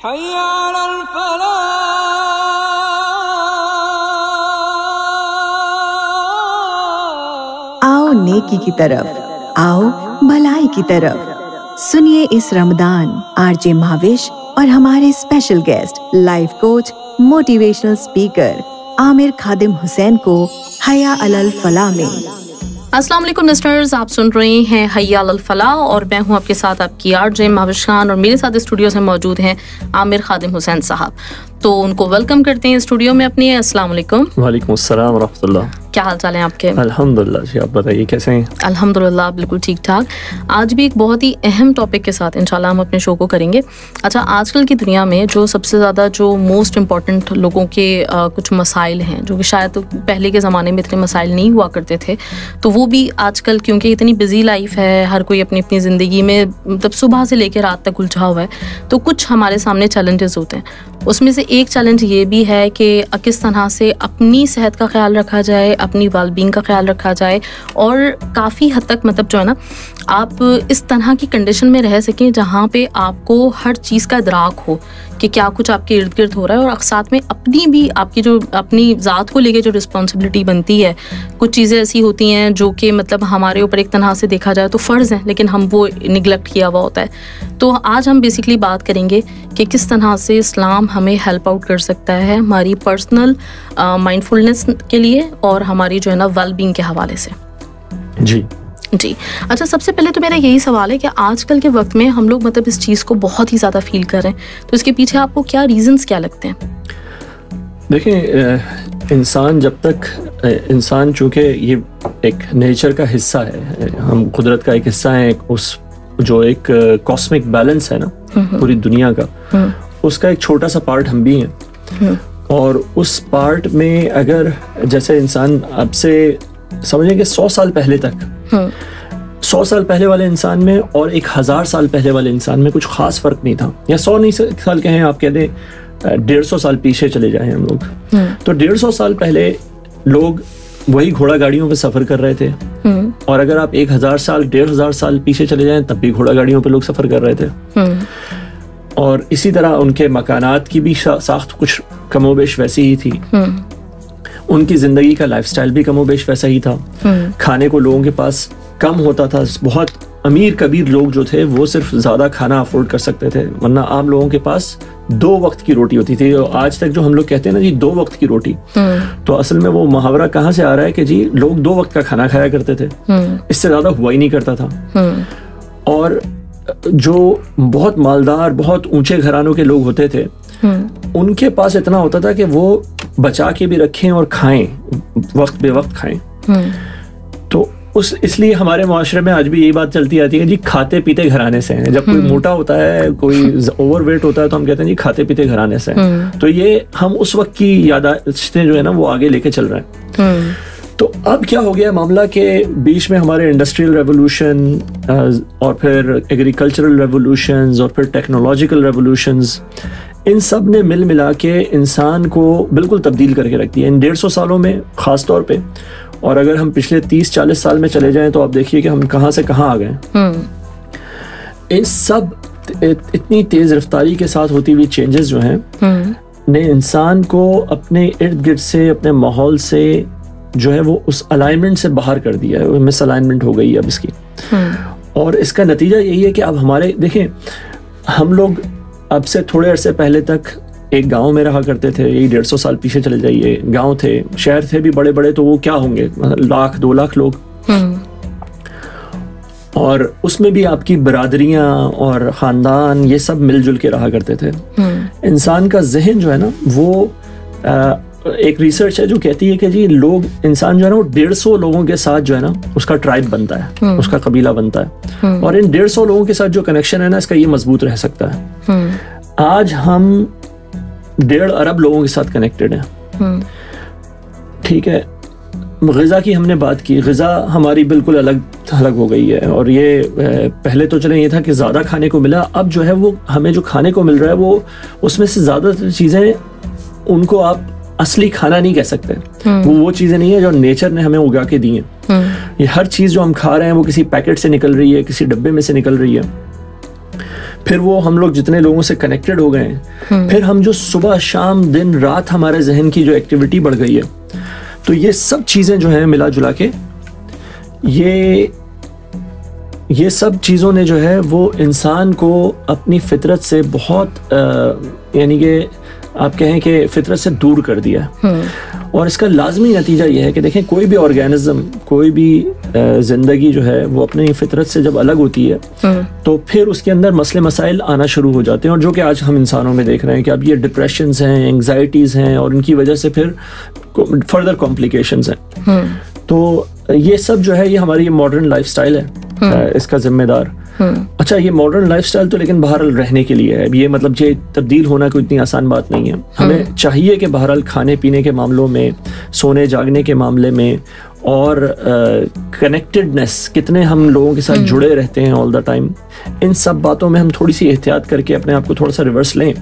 حي على الفلاح. آؤ نیکی کی طرف، آؤ بھلائی کی طرف. سنیے اس رمضان آر جے مہاوش اور ہمارے special guest life coach motivational speaker Aamir Khadim Hussain کو حیا علی الفلاح میں. السلام علیکم لسنرز، آپ سن رہے ہیں حیا علی الفلاح اور میں ہوں آپ کے ساتھ آپ کی آر جے مہاوش خان، اور میرے ساتھ اسٹوڈیو سے موجود ہیں عامر خادم حسین صاحب. تو ان کو ویلکم کرتے ہیں اسٹوڈیو میں اپنے. السلام علیکم. وعلیکم السلام ورحمۃ اللہ. کیا حال چال ہیں آپ کے؟ الحمدللہ جی، آپ بتائیے کیسے ہیں؟ الحمدللہ بالکل ٹھیک ٹھاک. آج بھی ایک بہت ہی اہم ٹاپک کے ساتھ انشاءاللہ ہم اپنے شو کو کریں گے. اچھا، آج کل کی دنیا میں جو سب سے زیادہ جو موسٹ امپورٹنٹ لوگوں کے کچھ مسائل ہیں جو کہ شاید پہلے کے زمانے میں اتنے مسائل نہیں ہوا کرتے تھے، تو وہ بھی آج کل کیونکہ اتنی بزی لائف ہے، ہر کوئی اپنی اپنی زندگی میں مطلب صبح سے لے کے رات تک الجھا ہوا ہے، تو کچھ ہمارے سامنے چیلنجز ہوتے ہیں. اس میں سے ایک چیلنج یہ بھی ہے کہ کس طرح سے اپنی صحت کا خیال رکھا جائے، اپنی ویل بینگ کا خیال رکھا جائے، اور کافی حد تک مطلب جو ہے نا آپ اس طرح کی کنڈیشن میں رہ سکیں جہاں پہ آپ کو ہر چیز کا ادراک ہو کہ کیا کچھ آپ کے ارد گرد ہو رہا ہے، اور ساتھ میں اپنی بھی آپ کی جو اپنی ذات کو لے کے جو رسپانسبلٹی بنتی ہے. کچھ چیزیں ایسی ہوتی ہیں جو کہ مطلب ہمارے اوپر ایک طرح سے دیکھا جائے تو فرض ہیں، لیکن ہم وہ نگلیکٹ کیا ہوا ہوتا ہے. تو آج ہم بیسکلی بات کریں گے کہ کس طرح سے اسلام ہمیں ہیلپ آؤٹ کر سکتا ہے ہماری پرسنل مائنڈ فلنس کے لیے اور ہماری جو ہے نا ویل بینگ کے حوالے سے. جی. اچھا، سب سے پہلے تو میرا یہی سوال ہے کہ آج کل کے وقت میں ہم لوگ مطلب اس چیز کو بہت ہی زیادہ فیل کر رہے ہیں، تو اس کے پیچھے آپ کو کیا ریزنس کیا لگتے ہیں؟ دیکھیں، انسان جب تک انسان چونکہ یہ ایک نیچر کا حصہ ہے، ہم قدرت کا ایک حصہ ہیں، اس جو ایک کاسمک بیلنس ہے نا پوری دنیا کا، اس کا ایک چھوٹا سا پارٹ ہم بھی ہیں. اور اس پارٹ میں اگر جیسے انسان اب سے سمجھیں کہ 100 سال پہلے تک 100 سال پہلے والے انسان میں اور 1000 سال پہلے والے انسان میں کچھ خاص فرق نہیں تھا، یا 100 سال کہیں آپ کہہ دیں 150 سال پیچھے چلے جائیں ہم لوگ، تو 150 سال پہلے لوگ وہی گھوڑا گاڑیوں پہ سفر کر رہے تھے. اور اگر آپ 1000 سال 1500 سال پیچھے چلے جائیں تب بھی گھوڑا گاڑیوں پہ لوگ سفر کر رہے تھے. اور اسی طرح ان کے مکانات کی بھی ساخت کچھ کم و بیش ویسی ہی تھی، ان کی زندگی کا لائف سٹائل بھی کم و بیش ویسا ہی تھا. کھانے کو لوگوں کے پاس کم ہوتا تھا، بہت امیر کبیر لوگ جو تھے وہ صرف زیادہ کھانا افورڈ کر سکتے تھے، ورنہ عام لوگوں کے پاس 2 وقت کی روٹی ہوتی تھی. آج تک جو ہم لوگ کہتے ہیں نا جی 2 وقت کی روٹی، تو اصل میں وہ محاورہ کہاں سے آ رہا ہے کہ جی لوگ 2 وقت کا کھانا کھایا کرتے تھے، اس سے زیادہ ہوا ہی نہیں کرتا تھا. اور جو بہت مالدار بہت اونچے گھرانوں کے لوگ ہوتے تھے ان کے پاس اتنا ہوتا تھا کہ وہ بچا کے بھی رکھیں اور کھائیں، وقت بے وقت کھائیں. تو اس لیے ہمارے معاشرے میں آج بھی یہی بات چلتی آتی ہے جی کھاتے پیتے گھرانے سے ہیں. جب کوئی موٹا ہوتا ہے، کوئی اوور ویٹ ہوتا ہے، تو ہم کہتے ہیں جی کھاتے پیتے گھرانے سے ہیں. تو یہ ہم اس وقت کی یاداشتیں جو ہے نا وہ آگے لے کے چل رہے ہیں. تو اب کیا ہو گیا معاملہ کہ بیچ میں ہمارے انڈسٹریل ریولوشن اور پھر ایگریکلچرل ریولوشنز اور پھر ٹیکنالوجیکل ریولوشنز، ان سب نے مل ملا کے انسان کو بالکل تبدیل کر کے رکھ دیا ان 150 سالوں میں خاص طور پہ. اور اگر ہم پچھلے 30-40 سال میں چلے جائیں تو آپ دیکھیے کہ ہم کہاں سے کہاں آ گئے. ان سب اتنی تیز رفتاری کے ساتھ ہوتی ہوئی چینجز جو ہیں نے انسان کو اپنے ارد گرد سے، اپنے ماحول سے جو ہے وہ اس الائنمنٹ سے باہر کر دیا ہے، مس الائنمنٹ ہو گئی اب اس کی. اور اس کا نتیجہ یہی ہے کہ اب ہمارے دیکھیں، ہم لوگ اب سے تھوڑے عرصے پہلے تک ایک گاؤں میں رہا کرتے تھے، یہی 150 سال پیچھے چلے جائیے، گاؤں تھے، شہر تھے بھی بڑے بڑے، تو وہ کیا ہوں گے 1,00,000-2 لاکھ لوگ. اور اس میں بھی آپ کی برادریاں اور خاندان یہ سب مل جل کے رہا کرتے تھے. انسان کا ذہن جو ہے نا وہ ایک ریسرچ ہے جو کہتی ہے کہ جی انسان جو ہے نا وہ 150 لوگوں کے ساتھ جو ہے نا اس کا ٹرائب بنتا ہے، اس کا قبیلہ بنتا ہے. اور ان 150 لوگوں کے ساتھ جو کنیکشن ہے نا اس کا یہ مضبوط رہ سکتا ہے. آج ہم 1.5 ارب لوگوں کے ساتھ کنیکٹڈ ہیں. ٹھیک ہے، غذا کی ہم نے بات کی، غذا ہماری بالکل الگ ہو گئی ہے. اور یہ پہلے تو چلیں یہ تھا کہ زیادہ کھانے کو ملا، اب جو ہے وہ ہمیں جو کھانے کو مل رہا ہے وہ اس میں سے زیادہ چیزیں ان کو آپ اصلی کھانا نہیں کہہ سکتے. وہ چیزیں نہیں ہیں جو نیچر نے ہمیں اگا کے دی ہیں. یہ ہر چیز جو ہم کھا رہے ہیں وہ کسی پیکٹ سے نکل رہی ہے، کسی ڈبے میں سے نکل رہی ہے. پھر وہ ہم لوگ جتنے لوگوں سے کنیکٹڈ ہو گئے ہیں, پھر ہم جو صبح شام دن رات ہمارے ذہن کی جو ایکٹیویٹی بڑھ گئی ہے, تو یہ سب چیزیں جو ہیں ملا جلا کے یہ سب چیزوں نے جو ہے وہ انسان کو اپنی فطرت سے بہت یعنی کہ آپ کہیں کہ فطرت سے دور کر دیا ہے. اور اس کا لازمی نتیجہ یہ ہے کہ دیکھیں کوئی بھی آرگینزم, کوئی بھی زندگی جو ہے وہ اپنی فطرت سے جب الگ ہوتی ہے تو پھر اس کے اندر مسئلے مسائل آنا شروع ہو جاتے ہیں, اور جو کہ آج ہم انسانوں میں دیکھ رہے ہیں کہ اب یہ ڈپریشنز ہیں, انگزائٹیز ہیں, اور ان کی وجہ سے پھر فردر کمپلیکیشنز ہیں. تو یہ سب جو ہے یہ ہماری ماڈرن لائف سٹائل ہے اس کا ذمہ دار. اچھا, یہ ماڈرن لائف سٹائل تو لیکن بہرحال رہنے کے لیے ہے, یہ مطلب یہ تبدیل ہونا کوئی اتنی آسان بات نہیں ہے. ہمیں چاہیے کہ بہرحال کھانے پینے کے معاملوں میں, سونے جاگنے کے معاملے میں, اور کنیکٹڈنس کتنے ہم لوگوں کے ساتھ جڑے رہتے ہیں آل دا ٹائم, ان سب باتوں میں ہم تھوڑی سی احتیاط کر کے اپنے آپ کو تھوڑا سا ریورس لیں.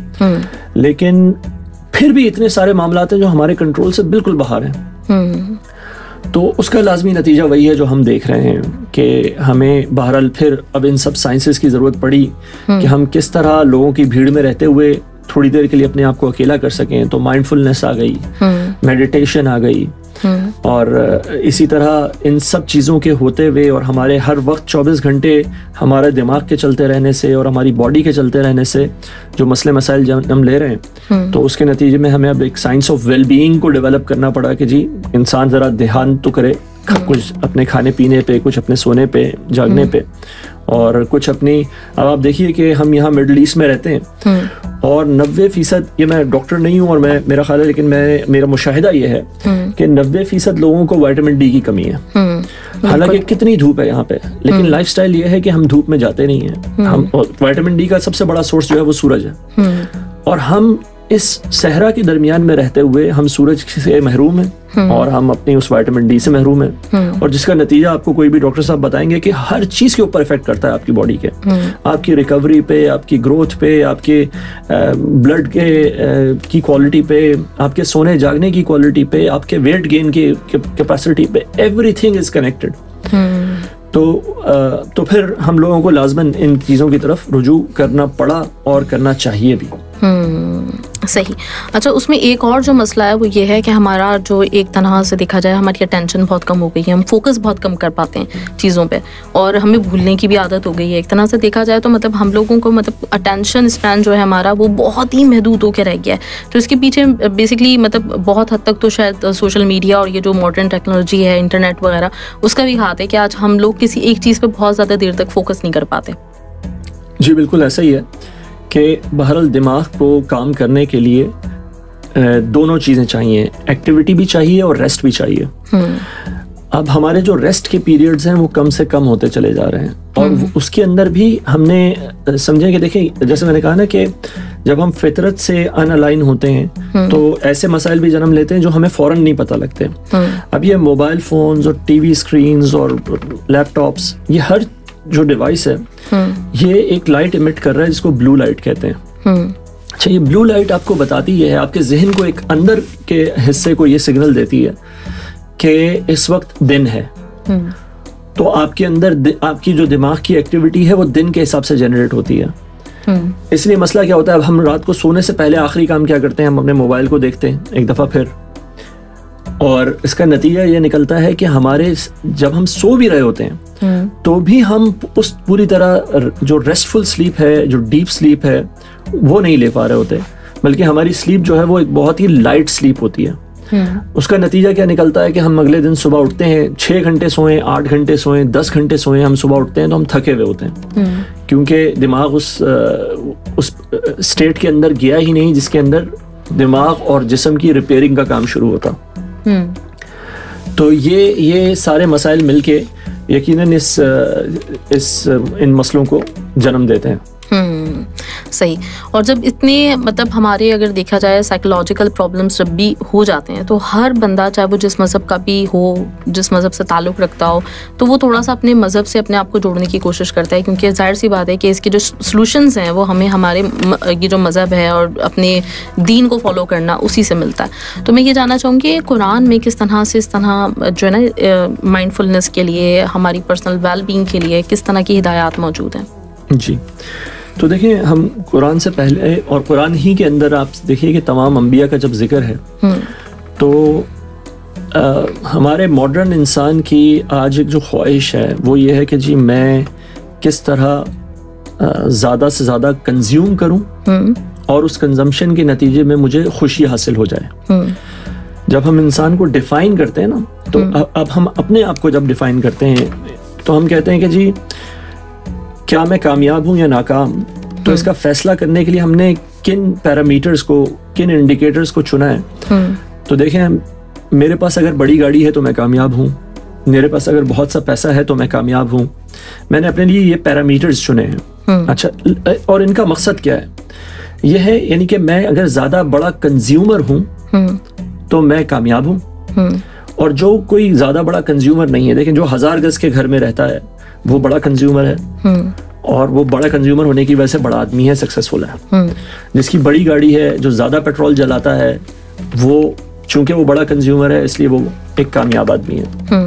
لیکن پھر بھی اتنے سارے معاملات ہیں جو ہمارے کنٹرول سے بالکل باہر ہیں. تو اس کا لازمی نتیجہ وہی ہے جو ہم دیکھ رہے ہیں کہ ہمیں بہرحال پھر اب ان سب سائنسز کی ضرورت پڑی کہ ہم کس طرح لوگوں کی بھیڑ میں رہتے ہوئے تھوڑی دیر کے لیے اپنے آپ کو اکیلا کر سکیں. تو مائنڈ فلنس آ گئی, میڈیٹیشن آ گئی, اور اسی طرح ان سب چیزوں کے ہوتے ہوئے اور ہمارے ہر وقت 24 گھنٹے ہمارے دماغ کے چلتے رہنے سے اور ہماری باڈی کے چلتے رہنے سے جو مسئلے مسائل ہم لے رہے ہیں, تو اس کے نتیجے میں ہمیں اب ایک سائنس آف ویل بینگ کو ڈیولپ کرنا پڑا کہ جی انسان ذرا دھیان تو کرے کچھ اپنے کھانے پینے پہ, کچھ اپنے سونے پہ جاگنے پہ, اور کچھ اپنی. اب آپ دیکھیے کہ ہم یہاں مڈل ایسٹ میں رہتے ہیں اور 90%, یہ میں ڈاکٹر نہیں ہوں اور میرا خیال ہے لیکن میرا مشاہدہ یہ ہے کہ 90% لوگوں کو وائٹامن ڈی کی کمی ہے. حالانکہ کتنی دھوپ ہے یہاں پہ, لیکن لائف سٹائل یہ ہے کہ ہم دھوپ میں جاتے نہیں ہیں. ہم وائٹامن ڈی کا سب سے بڑا سورس جو ہے وہ سورج ہے, اور ہم اس صحرا کے درمیان میں رہتے ہوئے ہم سورج سے محروم ہیں اور ہم اپنی اس وائٹامن ڈی سے محروم ہیں, اور جس کا نتیجہ آپ کو کوئی بھی ڈاکٹر صاحب بتائیں گے کہ ہر چیز کے اوپر افیکٹ کرتا ہے آپ کی باڈی کے, آپ کی ریکوری پہ, آپ کی گروتھ پہ, آپ کے بلڈ کی کوالٹی پہ, آپ کے سونے جاگنے کی کوالٹی پہ, آپ کے ویٹ گین کی کیپیسٹی پہ, ایوری تھنگ از کنیکٹڈ. تو پھر ہم لوگوں کو لازماً ان چیزوں کی طرف رجوع کرنا پڑا اور کرنا چاہیے بھی. صحیح. اچھا, اس میں ایک اور جو مسئلہ ہے وہ یہ ہے کہ ہمارا جو ایک طرح سے دیکھا جائے ہماری اٹینشن بہت کم ہو گئی ہے, ہم فوکس بہت کم کر پاتے ہیں چیزوں پہ, اور ہمیں بھولنے کی بھی عادت ہو گئی ہے. ایک طرح سے دیکھا جائے تو مطلب ہم لوگوں کو مطلب اٹینشن اسپین جو ہے ہمارا وہ بہت ہی محدود ہو کے رہ گیا ہے. تو اس کے پیچھے بیسکلی مطلب بہت حد تک تو شاید سوشل میڈیا اور یہ جو ماڈرن ٹیکنالوجی ہے, انٹرنیٹ وغیرہ, اس کا بھی ہاتھ ہے کہ آج ہم لوگ کسی ایک چیز پہ بہت زیادہ دیر تک فوکس نہیں کر پاتے. جی بالکل ایسا ہی ہے کہ بہرحال دماغ کو کام کرنے کے لیے دونوں چیزیں چاہیے, ایکٹیویٹی بھی چاہیے اور ریسٹ بھی چاہیے. اب ہمارے جو ریسٹ کے پیریڈز ہیں وہ کم سے کم ہوتے چلے جا رہے ہیں, اور اس کے اندر بھی ہم نے سمجھے کہ دیکھیں جیسے میں نے کہا نا کہ جب ہم فطرت سے ان الائن ہوتے ہیں تو ایسے مسائل بھی جنم لیتے ہیں جو ہمیں فوراً نہیں پتہ لگتے. اب یہ موبائل فونز اور ٹی وی اسکرینز اور لیپ ٹاپس, یہ ہر جو ڈیوائس ہے یہ ایک لائٹ ایمٹ کر رہا ہے جس کو بلو لائٹ کہتے ہیں. اچھا, یہ بلو لائٹ آپ کو بتاتی ہے, آپ کے ذہن کو ایک اندر کے حصے کو یہ سگنل دیتی ہے کہ اس وقت دن ہے. تو آپ کے اندر آپ کی جو دماغ کی ایکٹیویٹی ہے وہ دن کے حساب سے جنریٹ ہوتی ہے. اس لیے مسئلہ کیا ہوتا ہے, اب ہم رات کو سونے سے پہلے آخری کام کیا کرتے ہیں, ہم اپنے موبائل کو دیکھتے ہیں ایک دفعہ پھر, اور اس کا نتیجہ یہ نکلتا ہے کہ ہمارے جب ہم سو بھی رہے ہوتے ہیں تو بھی ہم اس پوری طرح جو ریسٹفل سلیپ ہے, جو ڈیپ سلیپ ہے, وہ نہیں لے پا رہے ہوتے, بلکہ ہماری سلیپ جو ہے وہ ایک بہت ہی لائٹ سلیپ ہوتی ہے. اس کا نتیجہ کیا نکلتا ہے کہ ہم اگلے دن صبح اٹھتے ہیں 6 گھنٹے سوئیں, 8 گھنٹے سوئیں, 10 گھنٹے سوئیں, ہم صبح اٹھتے ہیں تو ہم تھکے ہوئے ہوتے ہیں, کیونکہ دماغ اس اسٹیٹ کے اندر گیا ہی نہیں جس کے اندر دماغ اور جسم کی ریپیئرنگ کا کام شروع ہوتا. تو یہ سارے مسائل مل کے یقیناً ان مسئلوں کو جنم دیتے ہیں. صحیح. اور جب اتنے مطلب ہمارے اگر دیکھا جائے سائیکولوجیکل پرابلمس جب بھی ہو جاتے ہیں تو ہر بندہ چاہے وہ جس مذہب کا بھی ہو, جس مذہب سے تعلق رکھتا ہو, تو وہ تھوڑا سا اپنے مذہب سے اپنے آپ کو جوڑنے کی کوشش کرتا ہے, کیونکہ ظاہر سی بات ہے کہ اس کے جو سلوشنز ہیں وہ ہمیں ہمارے یہ جو مذہب ہے اور اپنے دین کو فالو کرنا اسی سے ملتا ہے. تو میں یہ جاننا چاہوں گی قرآن میں کس طرح سے اس طرح جو ہے نا مائنڈ فلنس کے لیے, ہماری پرسنل ویل بینگ کے لیے کس طرح کی ہدایات موجود ہیں؟ جی تو دیکھیں ہم قرآن سے پہلے اور قرآن ہی کے اندر آپ دیکھیے کہ تمام انبیاء کا جب ذکر ہے تو ہمارے ماڈرن انسان کی آج ایک جو خواہش ہے وہ یہ ہے کہ جی میں کس طرح زیادہ سے زیادہ کنزیوم کروں اور اس کنزمپشن کے نتیجے میں مجھے خوشی حاصل ہو جائے. جب ہم انسان کو ڈیفائن کرتے ہیں نا تو اب ہم اپنے آپ کو جب ڈیفائن کرتے ہیں تو ہم کہتے ہیں کہ جی کیا میں کامیاب ہوں یا ناکام. تو اس کا فیصلہ کرنے کے لیے ہم نے کن پیرامیٹرز کو کن انڈیکیٹرز کو چنا ہے. تو دیکھیں میرے پاس اگر بڑی گاڑی ہے تو میں کامیاب ہوں, میرے پاس اگر بہت سا پیسہ ہے تو میں کامیاب ہوں. میں نے اپنے لیے یہ پیرامیٹرز چنے ہیں. اچھا, اور ان کا مقصد کیا ہے؟ یہ ہے یعنی کہ میں اگر زیادہ بڑا کنزیومر ہوں تو میں کامیاب ہوں, اور جو کوئی زیادہ بڑا کنزیومر نہیں ہے, دیکھیں جو 1000 گز کے گھر میں رہتا ہے وہ بڑا کنزیومر ہے, اور وہ بڑا کنزیومر ہونے کی وجہ سے بڑا آدمی ہے, سکسیسفل ہے. جس کی بڑی گاڑی ہے, جو زیادہ پیٹرول جلاتا ہے, وہ چونکہ وہ بڑا کنزیومر ہے اس لیے وہ ایک کامیاب آدمی ہے.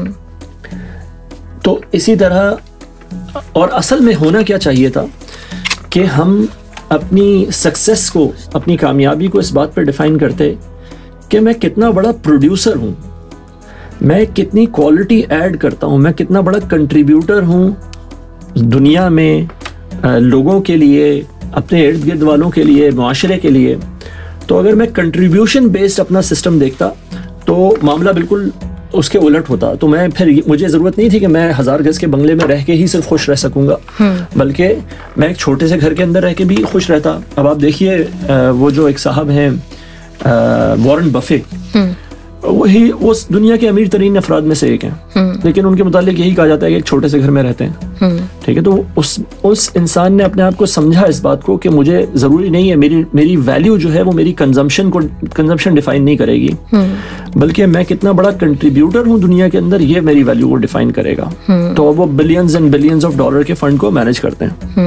تو اسی طرح, اور اصل میں ہونا کیا چاہیے تھا کہ ہم اپنی سکسیس کو, اپنی کامیابی کو اس بات پہ ڈیفائن کرتے کہ میں کتنا بڑا پروڈیوسر ہوں, میں کتنی کوالٹی ایڈ کرتا ہوں, میں کتنا بڑا کنٹریبیوٹر ہوں دنیا میں, لوگوں کے لیے, اپنے ارد گرد والوں کے لیے, معاشرے کے لیے. تو اگر میں کنٹریبیوشن بیسڈ اپنا سسٹم دیکھتا تو معاملہ بالکل اس کے الٹ ہوتا. تو میں پھر مجھے ضرورت نہیں تھی کہ میں 1000 گز کے بنگلے میں رہ کے ہی صرف خوش رہ سکوں گا, بلکہ میں ایک چھوٹے سے گھر کے اندر رہ کے بھی خوش رہتا. اب آپ دیکھیے وہ جو ایک صاحب ہیں وارن بفے, وہی اس دنیا کے امیر ترین افراد میں سے ایک ہیں, لیکن ان کے متعلق یہی کہا جاتا ہے کہ ایک چھوٹے سے گھر میں رہتے ہیں. ٹھیک ہے, تو اس انسان نے اپنے آپ کو سمجھا اس بات کو کہ مجھے ضروری نہیں ہے, میری ویلیو جو ہے وہ میری کنزمپشن ڈیفائن نہیں کرے گی, بلکہ میں کتنا بڑا کنٹریبیوٹر ہوں دنیا کے اندر, یہ میری ویلیو کو ڈیفائن کرے گا. تو وہ billions and billions of dollar کے فنڈ کو مینج کرتے ہیں.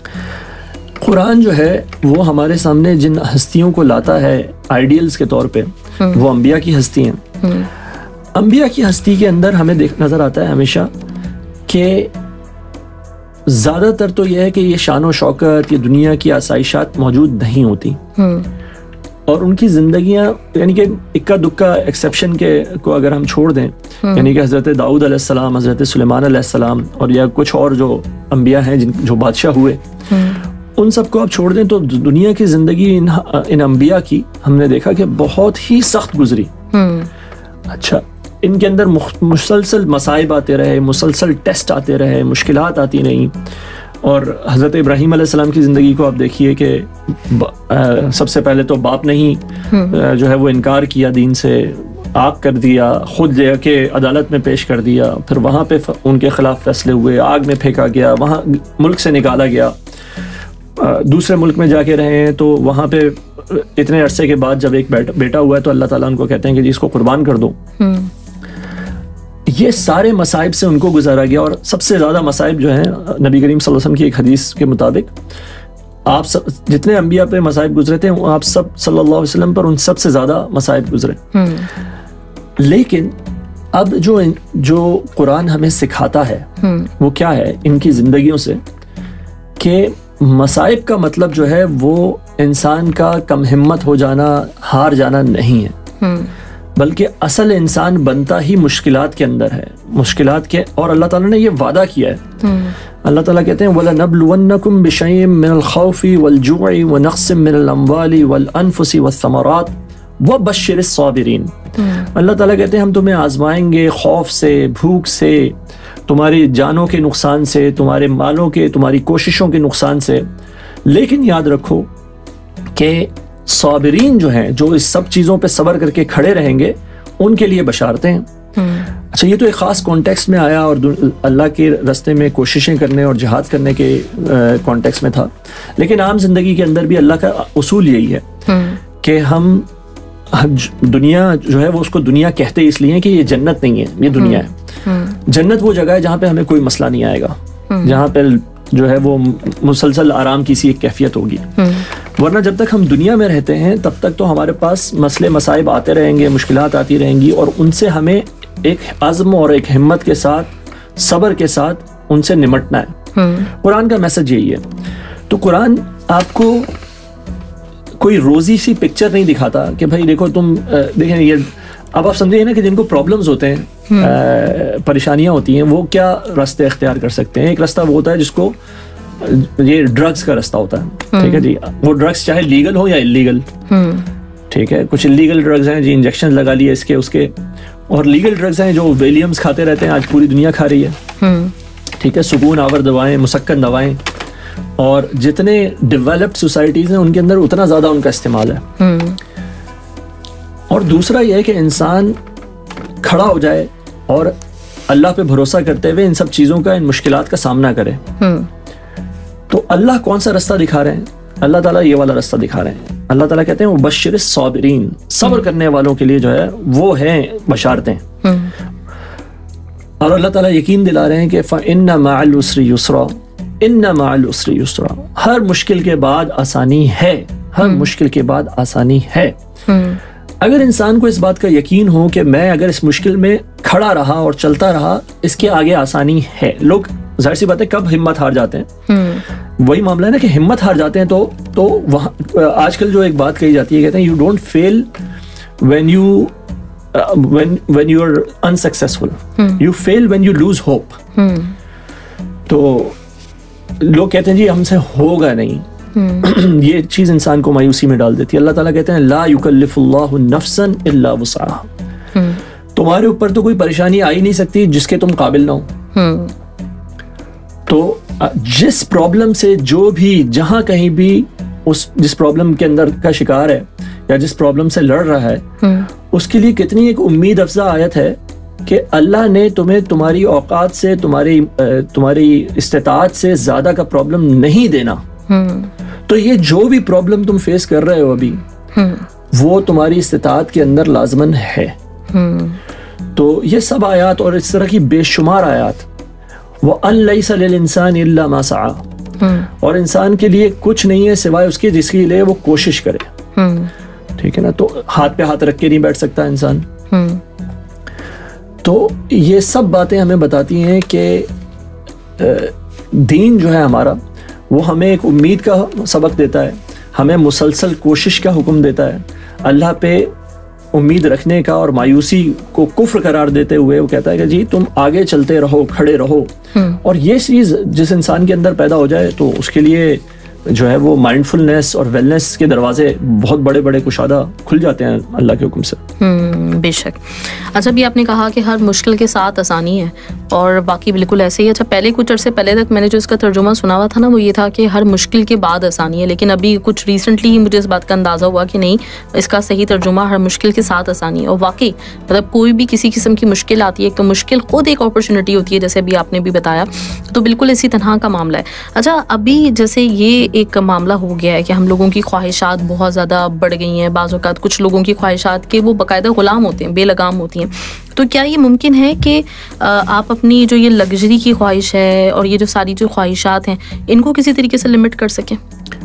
قرآن جو ہے وہ ہمارے سامنے جن ہستیوں کو لاتا ہے آئیڈیلز کے طور پہ, وہ انبیاء کی ہستی ہیں. انبیاء کی ہستی کے اندر ہمیں نظر آتا ہے ہمیشہ کہ زیادہ تر تو یہ ہے کہ یہ شان و شوکت, یہ دنیا کی آسائشات موجود نہیں ہوتی, اور ان کی زندگیاں یعنی کہ اکا دکا ایکسیپشن کے کو اگر ہم چھوڑ دیں, یعنی کہ حضرت داؤد علیہ السلام, حضرت سلیمان علیہ السلام, اور یا کچھ اور جو انبیاء ہیں جو بادشاہ ہوئے, ان سب کو آپ چھوڑ دیں تو دنیا کی زندگی ان انبیاء کی ہم نے دیکھا کہ بہت ہی سخت گزری. اچھا, ان کے اندر مسلسل مصائب آتے رہے, مسلسل ٹیسٹ آتے رہے, مشکلات آتی نہیں. اور حضرت ابراہیم علیہ السلام کی زندگی کو آپ دیکھیے کہ سب سے پہلے تو باپ نے ہی جو ہے وہ انکار کیا دین سے, آگ کر دیا, خود لے کے عدالت میں پیش کر دیا, پھر وہاں پہ ان کے خلاف فیصلے ہوئے, آگ میں پھینکا گیا, وہاں ملک سے نکالا گیا, دوسرے ملک میں جا کے رہے ہیں. تو وہاں پہ اتنے عرصے کے بعد جب ایک بیٹا ہوا ہے تو اللہ تعالیٰ ان کو کہتے ہیں کہ جی اس کو قربان کر دو. یہ سارے مصائب سے ان کو گزارا گیا, اور سب سے زیادہ مصائب جو ہیں نبی کریم صلی اللہ علیہ وسلم کی ایک حدیث کے مطابق, آپ سب جتنے انبیاء پہ مصائب گزرے تھے آپ سب صلی اللہ علیہ وسلم پر ان سب سے زیادہ مصائب گزرے. لیکن اب جو قرآن ہمیں سکھاتا ہے وہ کیا ہے ان کی زندگیوں سے, کہ مصائب کا مطلب جو ہے وہ انسان کا کم ہمت ہو جانا, ہار جانا نہیں ہے, بلکہ اصل انسان بنتا ہی مشکلات کے اندر ہے, مشکلات کے. اور اللہ تعالیٰ نے یہ وعدہ کیا ہے, اللہ تعالیٰ کہتے ہیں وَلَنَبْلُوَنَّكُمْ بِشَيْءٍ مِّنَ الْخَوْفِ وَالْجُوعِ وَنَقْصٍ مِّنَ الْأَمْوَالِ وَالْأَنفُسِ وَالثَّمَرَاتِ وَبَشِّرِ الصَّابِرِينَ. اللہ تعالیٰ کہتے ہیں ہم تمہیں آزمائیں گے خوف سے, بھوک سے, تمہاری جانوں کے نقصان سے, تمہارے مالوں کے, تمہاری کوششوں کے نقصان سے, لیکن یاد رکھو کہ صابرین جو ہیں, جو اس سب چیزوں پہ صبر کر کے کھڑے رہیں گے, ان کے لیے بشارتیں ہیں. اچھا, یہ تو ایک خاص کانٹیکسٹ میں آیا اور اللہ کے راستے میں کوششیں کرنے اور جہاد کرنے کے کانٹیکسٹ میں تھا, لیکن عام زندگی کے اندر بھی اللہ کا اصول یہی ہے کہ ہم دنیا جو ہے وہ اس کو دنیا کہتے اس لیے کہ یہ جنت نہیں ہے, یہ دنیا ہے. جنت وہ جگہ ہے جہاں پہ ہمیں کوئی مسئلہ نہیں آئے گا, جہاں پہ جو ہے وہ مسلسل آرام کی سی ایک کیفیت ہوگی. ورنہ جب تک ہم دنیا میں رہتے ہیں تب تک تو ہمارے پاس مسئلے مصائب آتے رہیں گے, مشکلات آتی رہیں گی, اور ان سے ہمیں ایک عزم اور ایک ہمت کے ساتھ, صبر کے ساتھ ان سے نمٹنا ہے. قرآن کا میسج یہی ہے. تو قرآن آپ کو کوئی روزی سی پکچر نہیں دکھاتا کہ بھائی دیکھو تم دیکھیں یہ اب آپ سمجھیے نا کہ جن کو پرابلمز ہوتے ہیں, پریشانیاں ہوتی ہیں, وہ کیا راستے اختیار کر سکتے ہیں. ایک راستہ وہ ہوتا ہے جس کو یہ ڈرگس کا راستہ ہوتا ہے, ٹھیک ہے جی. وہ ڈرگس چاہے لیگل ہو یا انلیگل, ٹھیک ہے. کچھ انلیگل ڈرگز ہیں جی, انجیکشن لگا لیے اس کے, اور لیگل ڈرگز ہیں جو ویلیمز کھاتے رہتے ہیں, آج پوری دنیا کھا رہی ہے, ٹھیک ہے. سکون آور دوائیں, مسکن دوائیں, اور جتنے ڈیولپڈ سوسائٹیز ہیں ان کے اندر اتنا زیادہ ان کا استعمال ہے. اور دوسرا یہ ہے کہ انسان کھڑا ہو جائے اور اللہ پہ بھروسہ کرتے ہوئے ان سب چیزوں کا, ان مشکلات کا سامنا کرے. تو اللہ کون سا راستہ دکھا رہے ہیں؟ اللہ تعالیٰ یہ والا راستہ دکھا رہے ہیں. اللہ تعالیٰ کہتے ہیں وبشر الصابرین, صبر کرنے والوں کے لیے جو ہے وہ ہیں بشارتیں. اور اللہ تعالیٰ یقین دلا رہے ہیں کہ فَإِنَّ مَعَ الْعُسْرِ يُسْرًا, إِنَّ مَعَ الْعُسْرِ يُسْرًا, ہر مشکل کے بعد آسانی ہے, ہر مشکل کے بعد آسانی ہے. اگر انسان کو اس بات کا یقین ہو کہ میں اگر اس مشکل میں کھڑا رہا اور چلتا رہا, اس کے آگے آسانی ہے. لوگ ظاہر سی بات ہے کب ہمت ہار جاتے ہیں, وہی معاملہ ہے نا کہ ہمت ہار جاتے ہیں. تو وہاں آج کل جو ایک بات کہی جاتی ہے, کہتے ہیں you don't feel when you are unsuccessful, you fail when you lose hope. تو لوگ کہتے ہیں جی ہم سے ہوگا نہیں, یہ چیز انسان کو مایوسی میں ڈال دیتی ہے. اللہ تعالیٰ کہتے ہیں لا یکلف اللہ نفسا الا وسعها, تمہارے اوپر تو کوئی پریشانی آ ہی نہیں سکتی جس کے تم قابل نہ ہو. تو جس پرابلم سے جو بھی جہاں کہیں بھی جس پرابلم کے اندر کا شکار ہے یا جس پرابلم سے لڑ رہا ہے, اس کے لیے کتنی ایک امید افزا آیت ہے کہ اللہ نے تمہیں تمہاری اوقات سے, تمہاری استطاعت سے زیادہ کا پرابلم نہیں دینا. تو یہ جو بھی پرابلم تم فیس کر رہے ہو ابھی, وہ تمہاری استطاعت کے اندر لازمن ہے. تو یہ سب آیات اور اس طرح کی بے شمار آیات, وَأَن لَيْسَ لِلْإِنسَانِ إِلَّا مَا سَعَى, اور انسان کے لیے کچھ نہیں ہے سوائے اس کے جس کے لیے وہ کوشش کرے, ٹھیک ہے نا. تو ہاتھ پہ ہاتھ رکھ کے نہیں بیٹھ سکتا انسان. تو یہ سب باتیں ہمیں بتاتی ہیں کہ دین جو ہے ہمارا, وہ ہمیں ایک امید کا سبق دیتا ہے, ہمیں مسلسل کوشش کا حکم دیتا ہے, اللہ پہ امید رکھنے کا, اور مایوسی کو کفر قرار دیتے ہوئے وہ کہتا ہے کہ جی تم آگے چلتے رہو, کھڑے رہو. اور یہ چیز جس انسان کے اندر پیدا ہو جائے تو اس کے لیے جو ہے وہ مائنڈفلنس اور ویلنس کے دروازے بہت بڑے بڑے کشادہ کھل جاتے ہیں اللہ کے حکم سے. بے شک. اچھا بھی آپ نے کہا کہ ہر مشکل کے ساتھ آسانی ہے, اور باقی بالکل ایسے ہی. اچھا پہلے کچھ عرصے پہلے تک میں نے جو اس کا ترجمہ سنا ہوا تھا نا, وہ یہ تھا کہ ہر مشکل کے بعد آسانی ہے, لیکن ابھی کچھ ریسنٹلی ہی مجھے اس بات کا اندازہ ہوا کہ نہیں, اس کا صحیح ترجمہ ہر مشکل کے ساتھ آسانی ہے. اور واقعی مطلب کوئی بھی کسی قسم کی مشکل آتی ہے, ایک تو مشکل خود ایک اپرچونیٹی ہوتی ہے, جیسے ابھی آپ نے بھی بتایا, تو بالکل اسی طرح کا معاملہ ہے. اچھا ابھی جیسے یہ ایک معاملہ ہو گیا ہے کہ ہم لوگوں کی خواہشات بہت زیادہ بڑھ گئی ہیں. بعض اوقات کچھ لوگوں کی خواہشات کے وہ باقاعدہ غلام ہوتے ہیں, بے لگام ہوتی ہیں. تو کیا یہ ممکن ہے کہ آپ اپنی جو یہ لگژری کی خواہش ہے اور یہ جو ساری جو خواہشات ہیں, ان کو کسی طریقے سے لمٹ کر سکیں؟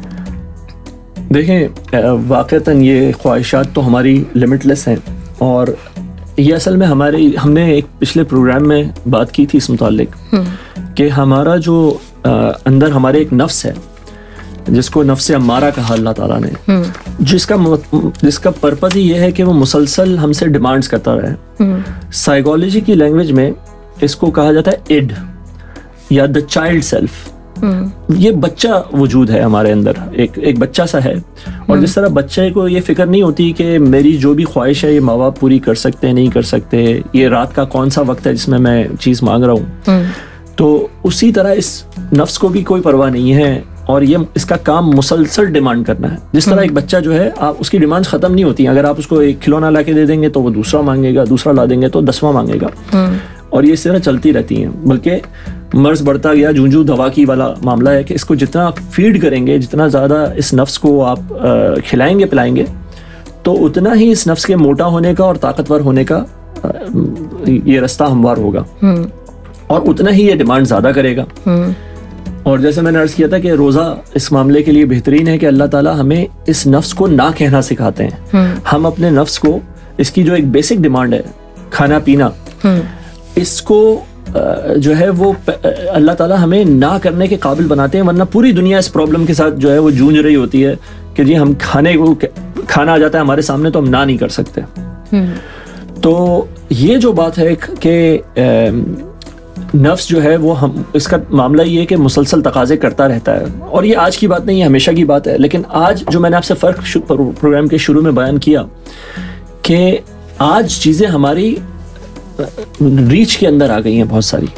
دیکھیں واقعتاً یہ خواہشات تو ہماری لمٹ لیس ہیں, اور یہ اصل میں ہم نے ایک پچھلے پروگرام میں بات کی تھی اس متعلق کہ ہمارا جو اندر ہمارے ایک نفس ہے جس کو نفس امارہ کہا اللہ تعالیٰ نے, جس کا پرپز ہی یہ ہے کہ وہ مسلسل ہم سے ڈیمانڈز کرتا رہے. سائیکالوجی کی لینگویج میں اس کو کہا جاتا ہے ایڈ یا دا چائلڈ سیلف. یہ بچہ وجود ہے ہمارے اندر, ایک بچہ سا ہے, اور جس طرح بچے کو یہ فکر نہیں ہوتی کہ میری جو بھی خواہش ہے یہ ماں باپ پوری کر سکتے نہیں کر سکتے, یہ رات کا کون سا وقت ہے جس میں چیز مانگ رہا ہوں, تو اسی طرح اس نفس کو بھی کوئی پرواہ نہیں ہے, اور یہ اس کا کام مسلسل ڈیمانڈ کرنا ہے. جس طرح ایک بچہ جو ہے, آپ اس کی ڈیمانڈ ختم نہیں ہوتی ہیں. اگر آپ اس کو ایک کھلونا لا کے دے دیں گے تو وہ دوسرا مانگے گا, دوسرا لا دیں گے تو 10واں مانگے گا, اور یہ اس طرح چلتی رہتی ہیں. بلکہ مرض بڑھتا گیا, جوں دوا کی والا معاملہ ہے کہ اس کو جتنا آپ فیڈ کریں گے, جتنا زیادہ اس نفس کو آپ کھلائیں گے پلائیں گے, تو اتنا ہی اس نفس کے موٹا ہونے کا اور طاقتور ہونے کا یہ راستہ ہموار ہوگا, اور اتنا ہی یہ ڈیمانڈ زیادہ کرے گا. اور جیسے میں نے عرض کیا تھا کہ روزہ اس معاملے کے لیے بہترین ہے کہ اللہ تعالیٰ ہمیں اس نفس کو نہ کہنا سکھاتے ہیں. ہم اپنے نفس کو اس کی جو ایک بیسک ڈیمانڈ ہے کھانا پینا, اس کو جو ہے وہ اللہ تعالیٰ ہمیں نہ کرنے کے قابل بناتے ہیں, ورنہ پوری دنیا اس پرابلم کے ساتھ جو ہے وہ جونج رہی ہوتی ہے کہ جی ہم کھانا آ جاتا ہے ہمارے سامنے تو ہم نہ نہیں کر سکتے. تو یہ جو بات ہے کہ نفس جو ہے وہ ہم اس کا معاملہ یہ ہے کہ مسلسل تقاضے کرتا رہتا ہے, اور یہ آج کی بات نہیں ہے, ہمیشہ کی بات ہے. لیکن آج جو میں نے آپ سے فرق پروگرام کے شروع میں بیان کیا کہ آج چیزیں ہماری ریچ کے اندر آ گئی ہیں بہت ساری.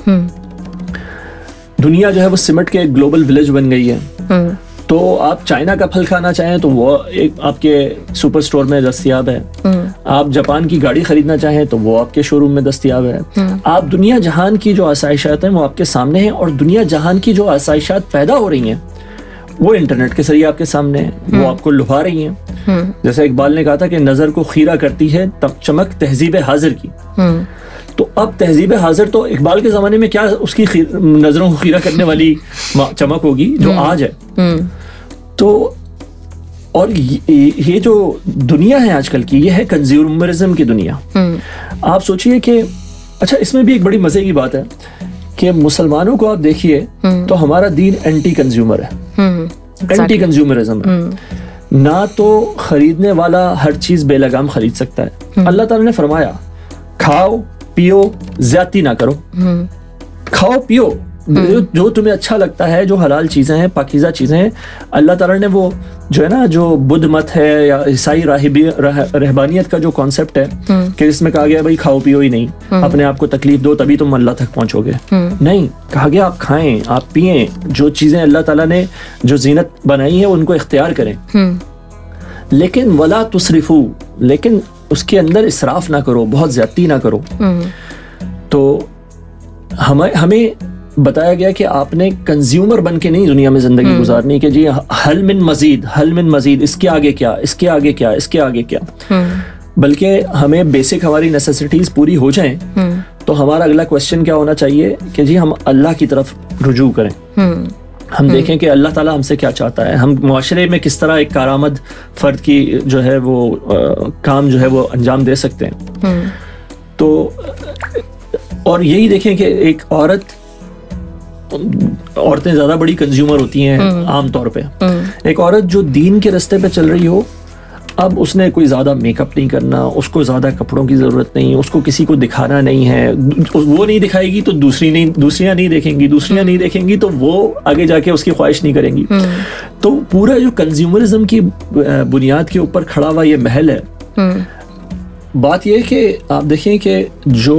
دنیا جو ہے وہ سمٹ کے ایک گلوبل ولیج بن گئی ہے. تو آپ چائنا کا پھل کھانا چاہیں تو وہ ایک آپ کے سپر سٹور میں دستیاب ہے. آپ جاپان کی گاڑی خریدنا چاہیں تو وہ آپ کے شو روم میں دستیاب ہے. آپ دنیا جہان کی جو آسائشات ہیں وہ آپ کے سامنے ہیں, اور دنیا جہان کی جو آسائشات پیدا ہو رہی ہیں وہ انٹرنیٹ کے ذریعے آپ کے سامنے ہیں, وہ آپ کو لبھا رہی ہیں. جیسے اقبال نے کہا تھا کہ نظر کو خیرہ کرتی ہے چمک تہذیب حاضر کی. تو اب تہذیب حاضر تو اقبال کے زمانے میں کیا اس کی نظروں کو خیرہ کرنے والی چمک ہوگی جو آج ہے. تو اور یہ جو دنیا ہے آج کل کی, یہ ہے کنزیومرزم کی دنیا. آپ سوچئے کہ اچھا اس میں بھی ایک بڑی مزے کی بات ہے کہ مسلمانوں کو آپ دیکھیے تو ہمارا دین اینٹی کنزیومر ہے, اینٹی کنزیومرزم ہے. نہ تو خریدنے والا ہر چیز بے لگام خرید سکتا ہے. اللہ تعالیٰ نے فرمایا کھاؤ پیو زیادتی نہ کرو, کھاؤ پیو جو تمہیں اچھا لگتا ہے, جو حلال چیزیں ہیں, پاکیزہ چیزیں ہیں. اللہ تعالیٰ نے وہ جو ہے نا, جو بدھ مت ہے یا عیسائی رہبانیت کا جو کانسیپٹ ہے کہ اس میں کہا گیا بھائی کھاؤ پیو ہی نہیں, اپنے آپ کو تکلیف دو تبھی تم اللہ تک پہنچو گے. نہیں, کہا گیا آپ کھائیں, آپ پئیں, جو چیزیں اللہ تعالیٰ نے جو زینت بنائی ہے ان کو اختیار کریں. لیکن ولا تسرفو, لیکن اس کے اندر اسراف نہ کرو, بہت زیادتی نہ کرو. تو ہمیں بتایا گیا کہ آپ نے کنزیومر بن کے نہیں دنیا میں زندگی گزارنی کہ جی حل من مزید, اس کے آگے کیا, اس کے آگے کیا, اس کے آگے کیا. بلکہ ہمیں بیسک ہماری نیسیسٹیز پوری ہو جائیں تو ہمارا اگلا کویسچن کیا ہونا چاہیے کہ جی ہم اللہ کی طرف رجوع کریں. ہم دیکھیں کہ اللہ تعالیٰ ہم سے کیا چاہتا ہے, ہم معاشرے میں کس طرح ایک کارآمد فرد کی جو ہے وہ کام جو ہے وہ انجام دے سکتے ہیں. تو اور یہی دیکھیں کہ ایک عورتیں زیادہ بڑی کنزیومر ہوتی ہیں عام طور پہ. ایک عورت جو دین کے رستے پہ چل رہی ہو, اب اس نے کوئی زیادہ میک اپ نہیں کرنا, اس کو زیادہ کپڑوں کی ضرورت نہیں, اس کو کسی کو دکھانا نہیں ہے. وہ نہیں دکھائے گی تو دوسریاں نہیں دیکھیں گی تو وہ آگے جا کے اس کی خواہش نہیں کریں گی. تو پورا جو کنزیومرزم کی بنیاد کے اوپر کھڑا ہوا یہ محل ہے. بات یہ کہ آپ دیکھیں کہ جو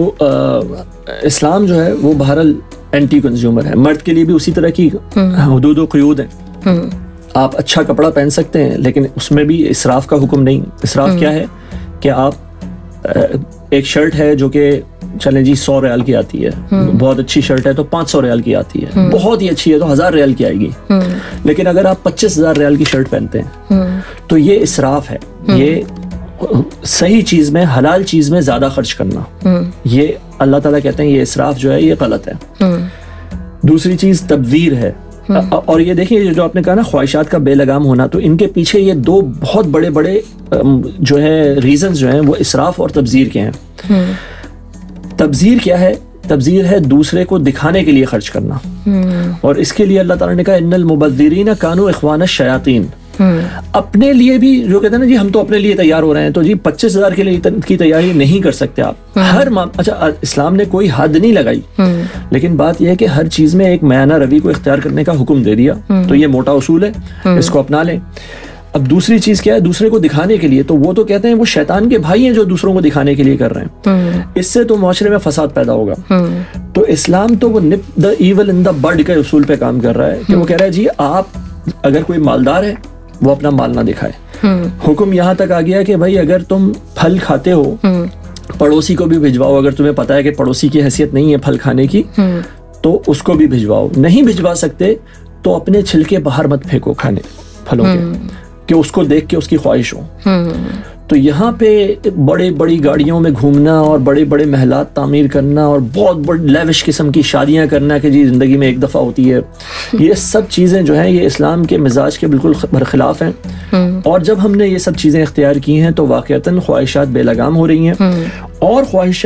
اسلام جو ہے وہ بہرحال اینٹی کنزیومر ہے. مرد کے لیے بھی اسی طرح کی حدود و قیود ہیں. آپ اچھا کپڑا پہن سکتے ہیں لیکن اس میں بھی اسراف کا حکم نہیں. اسراف کیا ہے کہ آپ ایک شرٹ ہے جو کہ چلیں جی 100 ریال کی آتی ہے, بہت اچھی شرٹ ہے تو 500 ریال کی آتی ہے, بہت ہی اچھی ہے تو 1000 ریال کی آئے گی. لیکن اگر آپ 25,000 ریال کی شرٹ پہنتے ہیں تو یہ اسراف ہے. یہ صحیح چیز میں, حلال چیز میں زیادہ خرچ کرنا, یہ اللہ تعالیٰ کہتے ہیں یہ اسراف جو ہے یہ غلط ہے. دوسری چیز تبذیر ہے. اور یہ دیکھیں جو آپ نے کہا نا خواہشات کا بے لگام ہونا, تو ان کے پیچھے یہ دو بہت بڑے بڑے جو ہے ریزنز جو ہیں وہ اسراف اور تبذیر کے ہیں. تبذیر کیا ہے؟ تبذیر ہے دوسرے کو دکھانے کے لیے خرچ کرنا, اور اس کے لیے اللہ تعالیٰ نے کہا ان المبذرین کانوا اخوان الشیاطین. اپنے لیے بھی جو کہتے ہیں نا جی ہم تو اپنے لیے تیار ہو رہے ہیں, تو جی 25,000 کے لیے کی تیاری نہیں کر سکتے آپ. اچھا اسلام نے کوئی حد نہیں لگائی, لیکن بات یہ ہے کہ ہر چیز میں ایک میانہ روی کو اختیار کرنے کا حکم دے دیا. تو یہ موٹا اصول ہے, اس کو اپنا لیں. اب دوسری چیز کیا ہے؟ دوسرے کو دکھانے کے لیے, تو وہ تو کہتے ہیں وہ شیطان کے بھائی ہیں جو دوسروں کو دکھانے کے لیے کر رہے ہیں. اس سے تو معاشرے میں فساد پیدا ہوگا. تو اسلام تو وہ نپ دا ایول ان دا بڈ کے اصول پہ کام کر رہا ہے کہ وہ کہہ رہا ہے جی آپ اگر کوئی مالدار ہے وہ اپنا مال نہ دکھائے. حکم یہاں تک آ گیا کہ بھائی اگر تم پھل کھاتے ہو پڑوسی کو بھی بھجواؤ. اگر تمہیں پتا ہے کہ پڑوسی کی حیثیت نہیں ہے پھل کھانے کی تو اس کو بھی بھجواؤ. نہیں بھجوا سکتے تو اپنے چھلکے باہر مت پھینکو کھانے پھلوں کے کہ اس کو دیکھ کے اس کی خواہش ہو. تو یہاں پہ بڑے بڑی گاڑیوں میں گھومنا اور بڑے بڑے محلات تعمیر کرنا اور بہت بڑی لیوش قسم کی شادیاں کرنا کہ جی زندگی میں ایک دفعہ ہوتی ہے, یہ سب چیزیں جو ہیں یہ اسلام کے مزاج کے بالکل برخلاف ہیں. اور جب ہم نے یہ سب چیزیں اختیار کی ہیں تو واقعتاً خواہشات بے لگام ہو رہی ہیں, اور خواہشات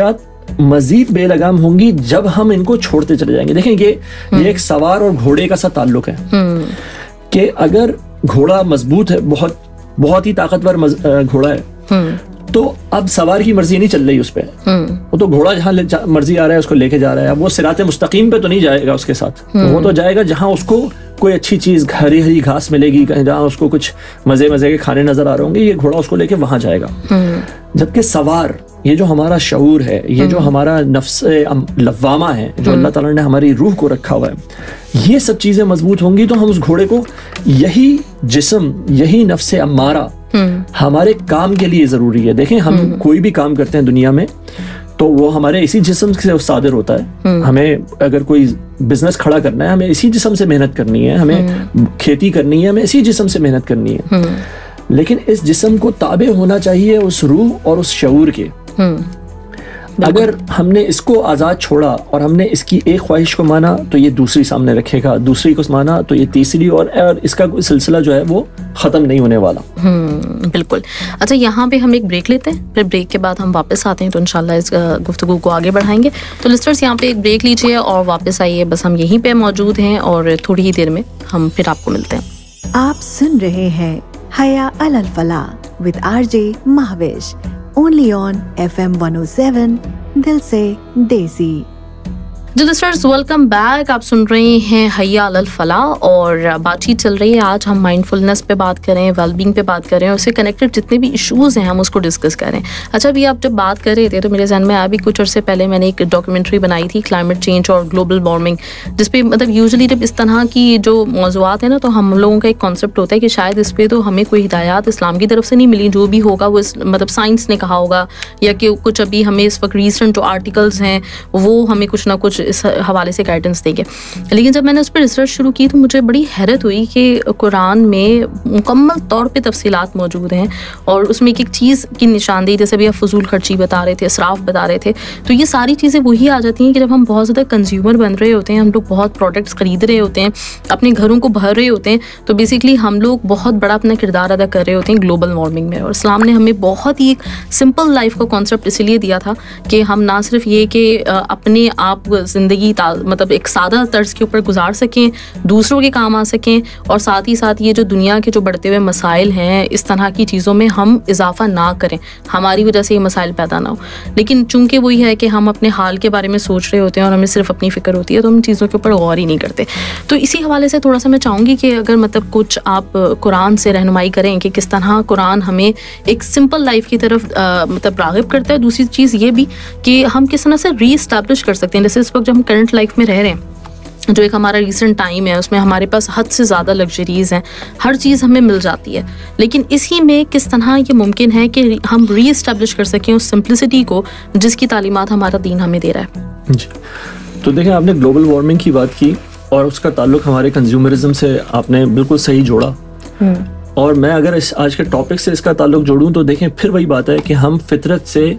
مزید بے لگام ہوں گی جب ہم ان کو چھوڑتے چلے جائیں گے. دیکھیں یہ ایک سوار اور گھوڑے کا سا تعلق ہے کہ اگر گھوڑا مضبوط ہے, بہت ہی طاقتور گھوڑا ہے, تو اب سوار کی مرضی نہیں چل رہی اس پہ, وہ تو گھوڑا جہاں مرضی آ رہا ہے اس کو لے کے جا رہا ہے. اب وہ صراط مستقیم پہ تو نہیں جائے گا اس کے ساتھ, وہ تو جائے گا جہاں اس کو کوئی اچھی چیز ہری ہری گھاس ملے گی, جہاں اس کو کچھ مزے کے کھانے نظر آ رہے ہوں گے, یہ گھوڑا اس کو لے کے وہاں جائے گا. جبکہ سوار, یہ جو ہمارا شعور ہے, یہ جو ہمارا نفس لوامہ ہے, جو اللہ تعالیٰ نے ہماری روح کو رکھا ہوا ہے, یہ سب چیزیں مضبوط ہوں گی تو ہم اس گھوڑے کو, یہی جسم, یہی نفس امارہ ہمارے کام کے لیے ضروری ہے. دیکھیں ہم کوئی بھی کام کرتے ہیں دنیا میں تو وہ ہمارے اسی جسم سے صادر ہوتا ہے. ہمیں اگر کوئی بزنس کھڑا کرنا ہے, ہمیں اسی جسم سے محنت کرنی ہے, ہمیں کھیتی کرنی ہے, ہمیں اسی جسم سے محنت کرنی ہے. لیکن اس جسم کو تابع ہونا چاہیے اس روح اور اس شعور کے. اگر ہم نے اس کو آزاد چھوڑا اور ہم نے اس کی ایک خواہش کو مانا تو یہ دوسری سامنے رکھے گا, دوسری کو مانا تو یہ تیسری, اور اس کا سلسلہ جو ہے وہ ختم نہیں ہونے والا. بالکل. اچھا یہاں پہ ہم ایک بریک لیتے ہیں, پھر بریک کے بعد ہم واپس آتے ہیں تو انشاءاللہ اس گفتگو کو آگے بڑھائیں گے. تو لسٹرز یہاں پہ ایک بریک لیجیے اور واپس آئیے, بس ہم یہیں پہ موجود ہیں اور تھوڑی ہی دیر میں ہم پھر آپ کو ملتے ہیں. آپ سن رہے ہیں Haya Ali Alfalah with RJ Mahwash, only on FM 107 دل سے دیسی. جی لسٹرز ویلکم بیک. آپ سن رہے ہیں حیا علی الفلاح اور بات چیت چل رہی ہے. آج ہم مائنڈ فلنس پہ بات کریں, ویل بینگ پہ بات کریں, اور اس سے کنیکٹڈ جتنے بھی ایشوز ہیں ہم اس کو ڈسکس کریں. اچھا ابھی آپ جب بات کر رہے تھے تو میرے ذہن میں ابھی کچھ عرصے پہلے میں نے ایک ڈاکیومنٹری بنائی تھی, کلائمیٹ چینج اور گلوبل وارمنگ, جس پہ مطلب یوزلی جب اس طرح کی جو موضوعات ہیں نا تو ہم لوگوں کا ایک کانسیپٹ ہوتا ہے کہ شاید اس پہ تو ہمیں کوئی ہدایات اسلام کی طرف سے نہیں ملی, جو بھی ہوگا وہ مطلب سائنس نے کہا ہوگا, یا کہ کچھ ابھی ہمیں اس وقت ریسنٹ جو آرٹیکلز ہیں وہ ہمیں کچھ نہ کچھ اس حوالے سے گائیڈنس دیں گے. لیکن جب میں نے اس پہ ریسرچ شروع کی تو مجھے بڑی حیرت ہوئی کہ قرآن میں مکمل طور پہ تفصیلات موجود ہیں, اور اس میں ایک ایک چیز کی نشاندہی, جیسے بھی آپ فضول خرچی بتا رہے تھے, اسراف بتا رہے تھے, تو یہ ساری چیزیں وہی آ جاتی ہیں کہ جب ہم بہت زیادہ کنزیومر بن رہے ہوتے ہیں, ہم لوگ بہت پروڈکٹس خرید رہے ہوتے ہیں, اپنے گھروں کو بھر رہے ہوتے ہیں, تو بیسکلی ہم لوگ بہت بڑا اپنا کردار ادا کر رہے ہوتے ہیں گلوبل وارمنگ میں. اور اسلام نے ہمیں بہت ہی ایک سمپل لائف کا کانسیپٹ اسی لیے دیا تھا کہ ہم نہ صرف یہ کہ اپنے آپ زندگی مطلب ایک سادہ طرز کے اوپر گزار سکیں, دوسروں کے کام آ سکیں, اور ساتھ ہی ساتھ یہ جو دنیا کے جو بڑھتے ہوئے مسائل ہیں اس طرح کی چیزوں میں ہم اضافہ نہ کریں, ہماری وجہ سے یہ مسائل پیدا نہ ہو. لیکن چونکہ وہی ہے کہ ہم اپنے حال کے بارے میں سوچ رہے ہوتے ہیں اور ہمیں صرف اپنی فکر ہوتی ہے, تو ہم چیزوں کے اوپر غور ہی نہیں کرتے. تو اسی حوالے سے تھوڑا سا میں چاہوں گی کہ اگر مطلب کچھ آپ قرآن سے رہنمائی کریں کہ کس طرح قرآن ہمیں ایک سمپل لائف کی طرف مطلب راغب کرتا ہے. دوسری چیز یہ بھی کہ ہم کس طرح سے ری اسٹیبلش کر سکتے ہیں, جیسے اس وقت جب ہم کرنٹ لائف میں رہ رہے ہیں, جو ایک ہمارا ریسنٹ ٹائم ہے, اس میں ہمارے پاس حد سے زیادہ لگژریز ہیں, ہر چیز ہمیں مل جاتی ہے, لیکن اسی میں کس طرح یہ ممکن ہے کہ ہم ری اسٹیبلش کر سکیں اس سمپلسٹی کو جس کی تعلیمات ہمارا دین ہمیں دے رہا ہے. جی تو دیکھیں, آپ نے گلوبل وارمنگ کی بات کی اور اس کا تعلق ہمارے کنزیومرزم سے آپ نے بالکل صحیح جوڑا, اور میں اگر آج کے ٹاپک سے اس کا تعلق جوڑوں تو دیکھیں پھر وہی بات ہے کہ ہم فطرت سے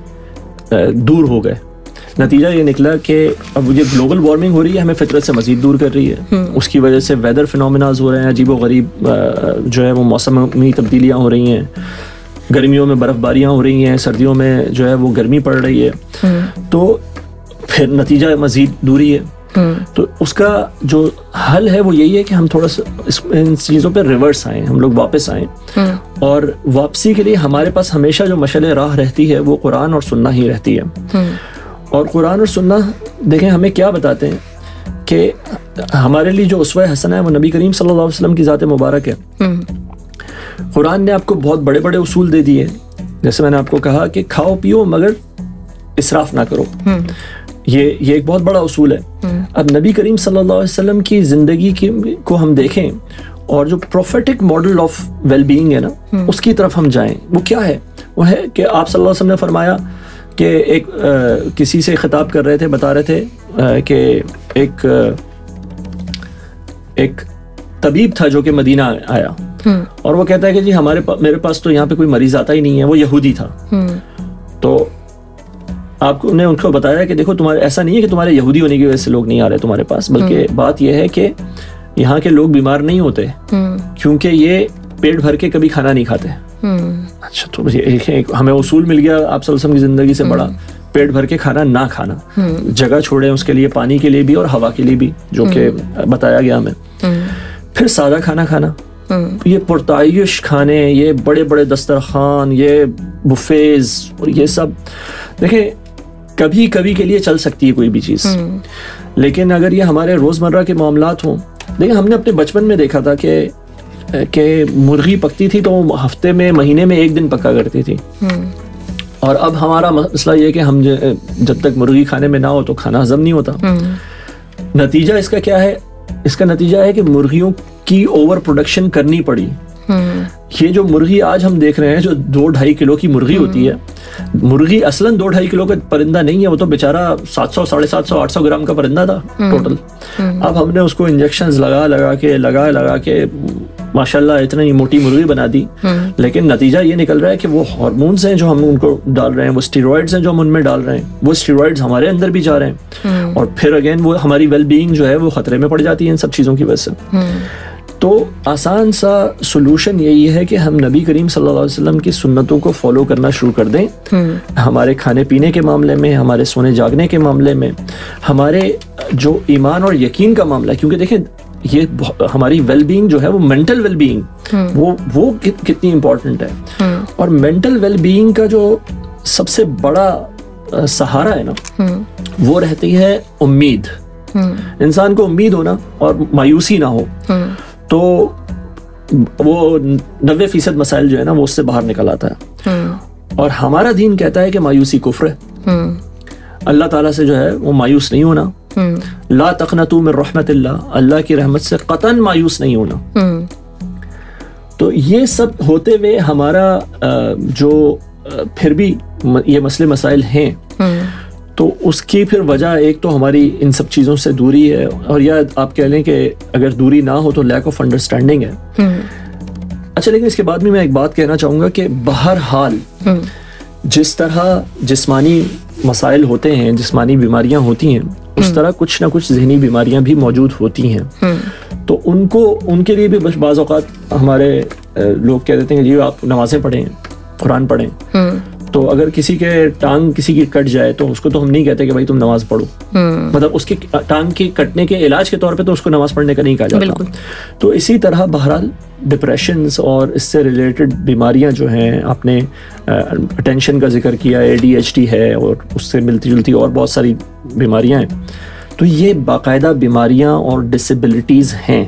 دور ہو گئے. نتیجہ یہ نکلا کہ اب یہ گلوبل وارمنگ ہو رہی ہے, ہمیں فطرت سے مزید دور کر رہی ہے. اس کی وجہ سے ویدر فینومیناز ہو رہے ہیں, عجیب و غریب جو ہے وہ موسمی تبدیلیاں ہو رہی ہیں, گرمیوں میں برف باریاں ہو رہی ہیں, سردیوں میں جو ہے وہ گرمی پڑ رہی ہے, تو پھر نتیجہ مزید دوری ہے. تو اس کا جو حل ہے وہ یہی ہے کہ ہم تھوڑا سا ان چیزوں پہ ریورس آئیں, ہم لوگ واپس آئیں, اور واپسی کے لیے ہمارے پاس ہمیشہ جو مشعل راہ رہتی ہے وہ قرآن اور سنہ ہی رہتی ہے. اور قرآن اور سنہ دیکھیں ہمیں کیا بتاتے ہیں کہ ہمارے لیے جو اسوہ حسنہ ہے وہ نبی کریم صلی اللہ علیہ وسلم کی ذات مبارک ہے. قرآن نے آپ کو بہت بڑے بڑے اصول دے دیے, جیسے میں نے آپ کو کہا کہ کھاؤ پیو مگر اسراف نہ کرو, یہ ایک بہت بڑا اصول ہے. اب نبی کریم صلی اللہ علیہ وسلم کی زندگی کو ہم دیکھیں اور جو prophetic model of well being ہے نا, اس کی طرف ہم جائیں. وہ کیا ہے؟ وہ ہے کہ آپ صلی اللہ علیہ وسلم نے فرمایا کہ ایک کسی سے خطاب کر رہے تھے, بتا رہے تھے کہ ایک طبیب تھا جو کہ مدینہ آیا, اور وہ کہتا ہے کہ جی میرے پاس تو یہاں پہ کوئی مریض آتا ہی نہیں ہے. وہ یہودی تھا. تو آپ نے ان کو بتایا کہ دیکھو تمہارے ایسا نہیں ہے کہ تمہارے یہودی ہونے کی وجہ سے لوگ نہیں آ رہے تمہارے پاس, بلکہ بات یہ ہے کہ یہاں کے لوگ بیمار نہیں ہوتے کیونکہ یہ پیٹ بھر کے کبھی کھانا نہیں کھاتے. اچھا, تو ہمیں اصول مل گیا آپ صلی اللہ علیہ وسلم کی زندگی سے بڑا پیٹ بھر کے کھانا نہ کھانا, جگہ چھوڑیں اس کے لیے, پانی کے لیے بھی اور ہوا کے لیے بھی, جو کہ بتایا گیا ہمیں. پھر سادہ کھانا کھانا, یہ پرتعیش کھانے, یہ بڑے بڑے دسترخوان, یہ بفیز اور یہ سب, دیکھیں کبھی کبھی کے لیے چل سکتی ہے کوئی بھی چیز, لیکن اگر یہ ہمارے روزمرہ کے معاملات ہوں, دیکھیں ہم نے اپنے بچپن میں دیکھا تھا کہ مرغی پکتی تھی تو ہفتے میں مہینے میں 1 دن پکا کرتی تھی, اور اب ہمارا مسئلہ یہ کہ ہم جب تک مرغی کھانے میں نہ ہو تو کھانا ہضم نہیں ہوتا. نتیجہ اس کا کیا ہے؟ اس کا نتیجہ ہے کہ مرغیوں کی اوور پروڈکشن کرنی پڑی. یہ جو مرغی آج ہم دیکھ رہے ہیں جو 2-2.5 کلو کی مرغی ہوتی ہے, مرغی اصلاً 2-2.5 کلو کا پرندہ نہیں ہے, وہ تو بیچارہ 700, 750, 800 گرام کا پرندہ تھا ٹوٹل. اب ہم نے اس کو انجیکشنز لگا کے ماشاءاللہ اتنی موٹی مرغی بنا دی, لیکن نتیجہ یہ نکل رہا ہے کہ وہ ہارمونز ہیں جو ہم ان کو ڈال رہے ہیں, وہ اسٹیرائڈز ہیں جو ہم ان میں ڈال رہے ہیں, وہ اسٹیرائڈز ہمارے اندر بھی جا رہے ہیں, اور پھر اگین وہ ہماری ویل بینگ جو ہے وہ خطرے میں پڑ جاتی ہے ان سب چیزوں کی وجہ سے. تو آسان سا سولوشن یہی ہے کہ ہم نبی کریم صلی اللہ علیہ وسلم کی سنتوں کو فالو کرنا شروع کر دیں, ہمارے کھانے پینے کے معاملے میں, ہمارے سونے جاگنے کے معاملے میں, ہمارے جو ایمان اور یقین کا معاملہ ہے, کیونکہ دیکھیں یہ ہماری ویل بینگ جو ہے وہ مینٹل ویل بینگ وہ کتنی امپورٹنٹ ہے. اور مینٹل ویل بینگ کا جو سب سے بڑا سہارا ہے نا, وہ رہتی ہے امید. انسان کو امید ہونا اور مایوسی نہ ہو تو وہ 90% مسائل جو ہے نا وہ اس سے باہر نکل آتا ہے. اور ہمارا دین کہتا ہے کہ مایوسی کفر ہے, اللہ تعالیٰ سے جو ہے وہ مایوس نہیں ہونا. لا تقنطوا من رحمت اللہ, اللہ کی رحمت سے قطعاً مایوس نہیں ہونا. تو یہ سب ہوتے ہوئے ہمارا جو پھر بھی یہ مسئلے مسائل ہیں, تو اس کی پھر وجہ ایک تو ہماری ان سب چیزوں سے دوری ہے, اور یا آپ کہہ لیں کہ اگر دوری نہ ہو تو لیک آف انڈرسٹینڈنگ ہے. اچھا, لیکن اس کے بعد بھی میں ایک بات کہنا چاہوں گا کہ بہرحال جس طرح جسمانی مسائل ہوتے ہیں, جسمانی بیماریاں ہوتی ہیں, اس طرح کچھ نہ کچھ ذہنی بیماریاں بھی موجود ہوتی ہیں. تو ان کے لیے بھی بعض اوقات ہمارے لوگ کہہ دیتے ہیں جی آپ نمازیں پڑھیں, قرآن پڑھیں. تو اگر کسی کے ٹانگ کسی کی کٹ جائے تو اس کو تو ہم نہیں کہتے کہ بھائی تم نماز پڑھو, مطلب اس کے ٹانگ کے کٹنے کے علاج کے طور پہ تو اس کو نماز پڑھنے کا نہیں کہا جاتا. تو اسی طرح بہرحال ڈپریشنز اور اس سے ریلیٹڈ بیماریاں جو ہیں, آپ نے اٹینشن کا ذکر کیا, ADHD ہے, اور اس سے ملتی جلتی اور بہت ساری بیماریاں ہیں. تو یہ باقاعدہ بیماریاں اور ڈسیبلٹیز ہیں,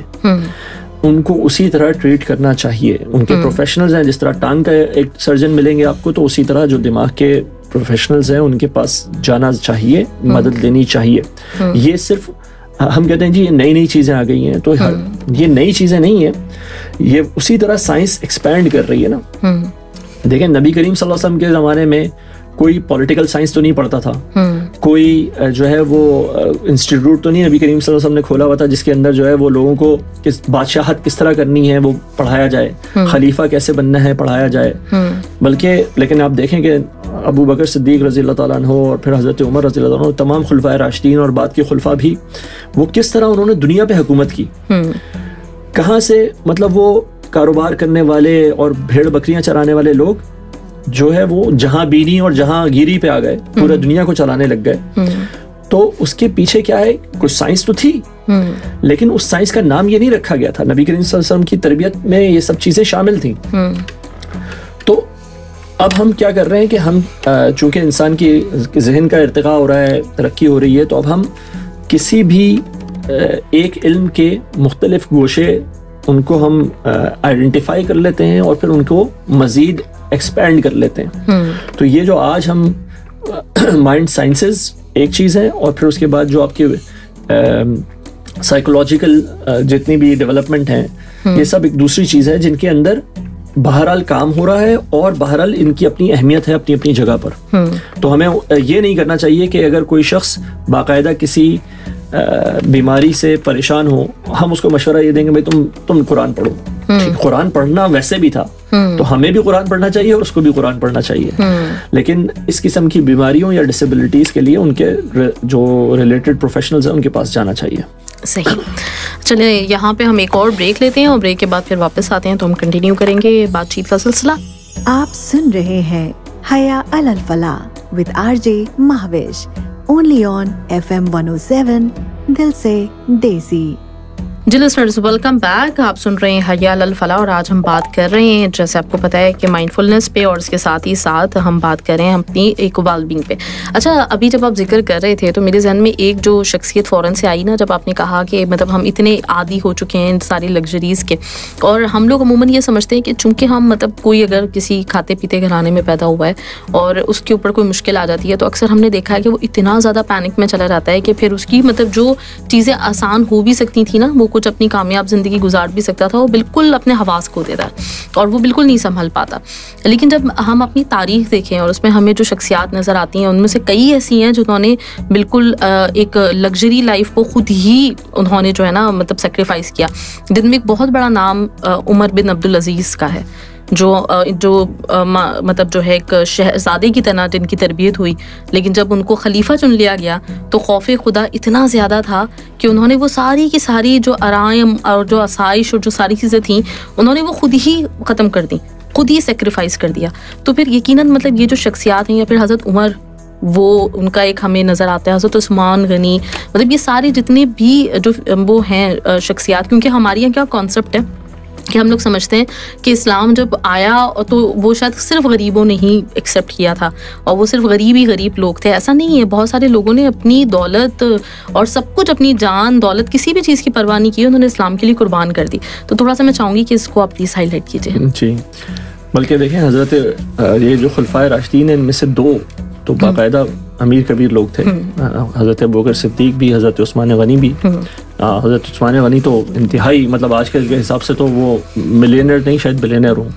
ان کو اسی طرح ٹریٹ کرنا چاہیے. ان کے پروفیشنلز ہیں, جس طرح ٹانگ کا ایک سرجن ملیں گے آپ کو, تو اسی طرح جو دماغ کے پروفیشنلز ہیں ان کے پاس جانا چاہیے, مدد لینی چاہیے. یہ صرف ہم کہتے ہیں جی یہ نئی چیزیں آ گئی ہیں, تو یہ نئی چیزیں نہیں ہیں, یہ اسی طرح سائنس ایکسپینڈ کر رہی ہے نا. دیکھیں نبی کریم صلی اللہ علیہ وسلم کے زمانے میں کوئی پولیٹیکل سائنس تو نہیں پڑھتا تھا, کوئی جو ہے وہ انسٹیٹیوٹ تو نہیں نبی کریم صلی اللہ علیہ وسلم نے کھولا ہوا تھا جس کے اندر جو ہے وہ لوگوں کو بادشاہت کس طرح کرنی ہے وہ پڑھایا جائے, خلیفہ کیسے بننا ہے پڑھایا جائے. بلکہ لیکن آپ دیکھیں کہ ابو بکر صدیق رضی اللہ تعالیٰ عنہ اور پھر حضرت عمر رضی اللہ عنہ, تمام خلفائے راشدین اور بعد کے خلفاء بھی, وہ کس طرح انہوں نے دنیا پہ حکومت کی. کہاں سے, مطلب وہ کاروبار کرنے والے اور بھیڑ بکریاں چرانے والے لوگ جو ہے وہ جہاں بینی اور جہاں گیری پہ آ گئے, پورے دنیا کو چلانے لگ گئے. تو اس کے پیچھے کیا ہے, کچھ سائنس تو تھی, لیکن اس سائنس کا نام یہ نہیں رکھا گیا تھا. نبی کریم صلی اللہ علیہ وسلم کی تربیت میں یہ سب چیزیں شامل تھیں. تو اب ہم کیا کر رہے ہیں کہ ہم چونکہ انسان کی ذہن کا ارتقاء ہو رہا ہے, ترقی ہو رہی ہے, تو اب ہم کسی بھی ایک علم کے مختلف گوشے ان کو ہم آئیڈینٹیفائی کر لیتے ہیں اور پھر ان کو مزید ایکسپینڈ کر لیتے ہیں. تو یہ جو آج ہم مائنڈ سائنسز ایک چیز ہے, اور پھر اس کے بعد جو آپ کے سائیکولوجیکل جتنی بھی ڈیولپمنٹ ہیں, یہ سب ایک دوسری چیز ہے جن کے اندر بہرحال کام ہو رہا ہے, اور بہرحال ان کی اپنی اہمیت ہے اپنی اپنی جگہ پر. تو ہمیں یہ نہیں کرنا چاہیے کہ اگر کوئی شخص باقاعدہ کسی بیماری سے پریشان ہو, ہم اس کو مشورہ یہ دیں گے بھائی تم قرآن پڑھو. قرآن پڑھنا ویسے بھی تھا, تو ہمیں بھی قرآن پڑھنا چاہیے اور اس کو بھی قرآن پڑھنا چاہیے. لیکن اس قسم کی بیماریوں یا ڈسیبلٹیز کے لیے ان کے جو ریلیٹڈ پروفیشنلز ہیں ان کے پاس جانا چاہیے. صحیح. چلیں یہاں پہ ہم ایک اور بریک لیتے ہیں, اور بریک کے بعد پھر واپس آتے ہیں تو ہم کنٹینیو کریں گے بات چیت کا سلسلہ. آپ سن رہے ہیں حیا علی الفلاح with RJ Mahvish, only on FM 107 दिल से देसी। जी लिसनर्स, वेलकम बैक। आप सुन रहे हैं हया अल फलाह और आज हम बात कर रहे हैं, जैसे आपको पता है, कि माइंडफुलनेस पे, और इसके साथ ही साथ हम बात कर रहे हैं अपनी एक वेलबींग पे। अच्छा, अभी जब आप जिक्र कर रहे थे तो मेरे जहन में एक जो शख्सियत फ़ौरन से आई ना, जब आपने कहा कि मतलब हम इतने आदी हो चुके हैं इन सारी लग्जरीज़ के, और हम लोग अमूमन ये समझते हैं कि चूँकि हम मतलब कोई अगर किसी खाते पीते घराने में पैदा हुआ है और उसके ऊपर कोई मुश्किल आ जाती है तो अक्सर हमने देखा है कि वो इतना ज़्यादा पैनिक में चला जाता है कि फिर उसकी मतलब जो चीज़ें आसान हो भी सकती थी ना, वो कुछ अपनी कामयाब ज़िंदगी गुजार भी सकता था, वो बिल्कुल अपने हवास खो देता है और वो बिल्कुल नहीं संभल पाता। लेकिन जब हम अपनी तारीख़ देखें और उसमें हमें जो शख्सियात नज़र आती हैं, उनमें से कई ऐसी हैं जिन्होंने बिल्कुल एक लग्जरी लाइफ को खुद ही उन्होंने जो है ना मतलब सेक्रीफाइस किया, जिनमें एक बहुत बड़ा नाम उमर बिन अब्दुल अजीज़ का है, मतलब जो है एक शहजादे की तरह जिनकी तरबियत हुई, लेकिन जब उनको खलीफा चुन लिया गया तो खौफ खुदा इतना ज़्यादा था कि उन्होंने वो सारी की सारी जो आराम और जो आसाइश और जो सारी चीज़ें थीं उन्होंने वो खुद ही ख़त्म कर दी, खुद ही सेक्रीफाइस कर दिया। तो फिर यकीनन मतलब ये जो शख्सियात हैं, या फिर हज़रत उमर, वो उनका एक हमें नज़र आता है, हज़रत उस्मान गनी, मतलब ये सारे जितने भी जो वो हैं शख्सियात, क्योंकि हमारे यहाँ क्या कॉन्सेप्ट है कि हम लोग समझते हैं कि इस्लाम जब आया तो वो शायद सिर्फ गरीबों ने ही एक्सेप्ट किया था और वो सिर्फ गरीब लोग थे। ऐसा नहीं है, बहुत सारे लोगों ने अपनी दौलत और सब कुछ, अपनी जान दौलत, किसी भी चीज़ की परवाह नहीं की, उन्होंने इस्लाम के लिए कुर्बान कर दी। तो थोड़ा सा मैं चाहूँगी कि इसको आप प्लीज़ हाईलाइट कीजिए। जी, बल्कि देखें हज़रत ये जो खुलफाए राशिदीन हैं, इनमें से दो तो बाकायदा अमीर कबीर लोग थे, हज़रत अबू बकर सिद्दीक भी, हज़रत उस्मान गनी भी। हज़रत उस्मान गनी तो इंतहाई, मतलब आज के हिसाब से तो वो मिलियनर नहीं, शायद बिलियनर हो।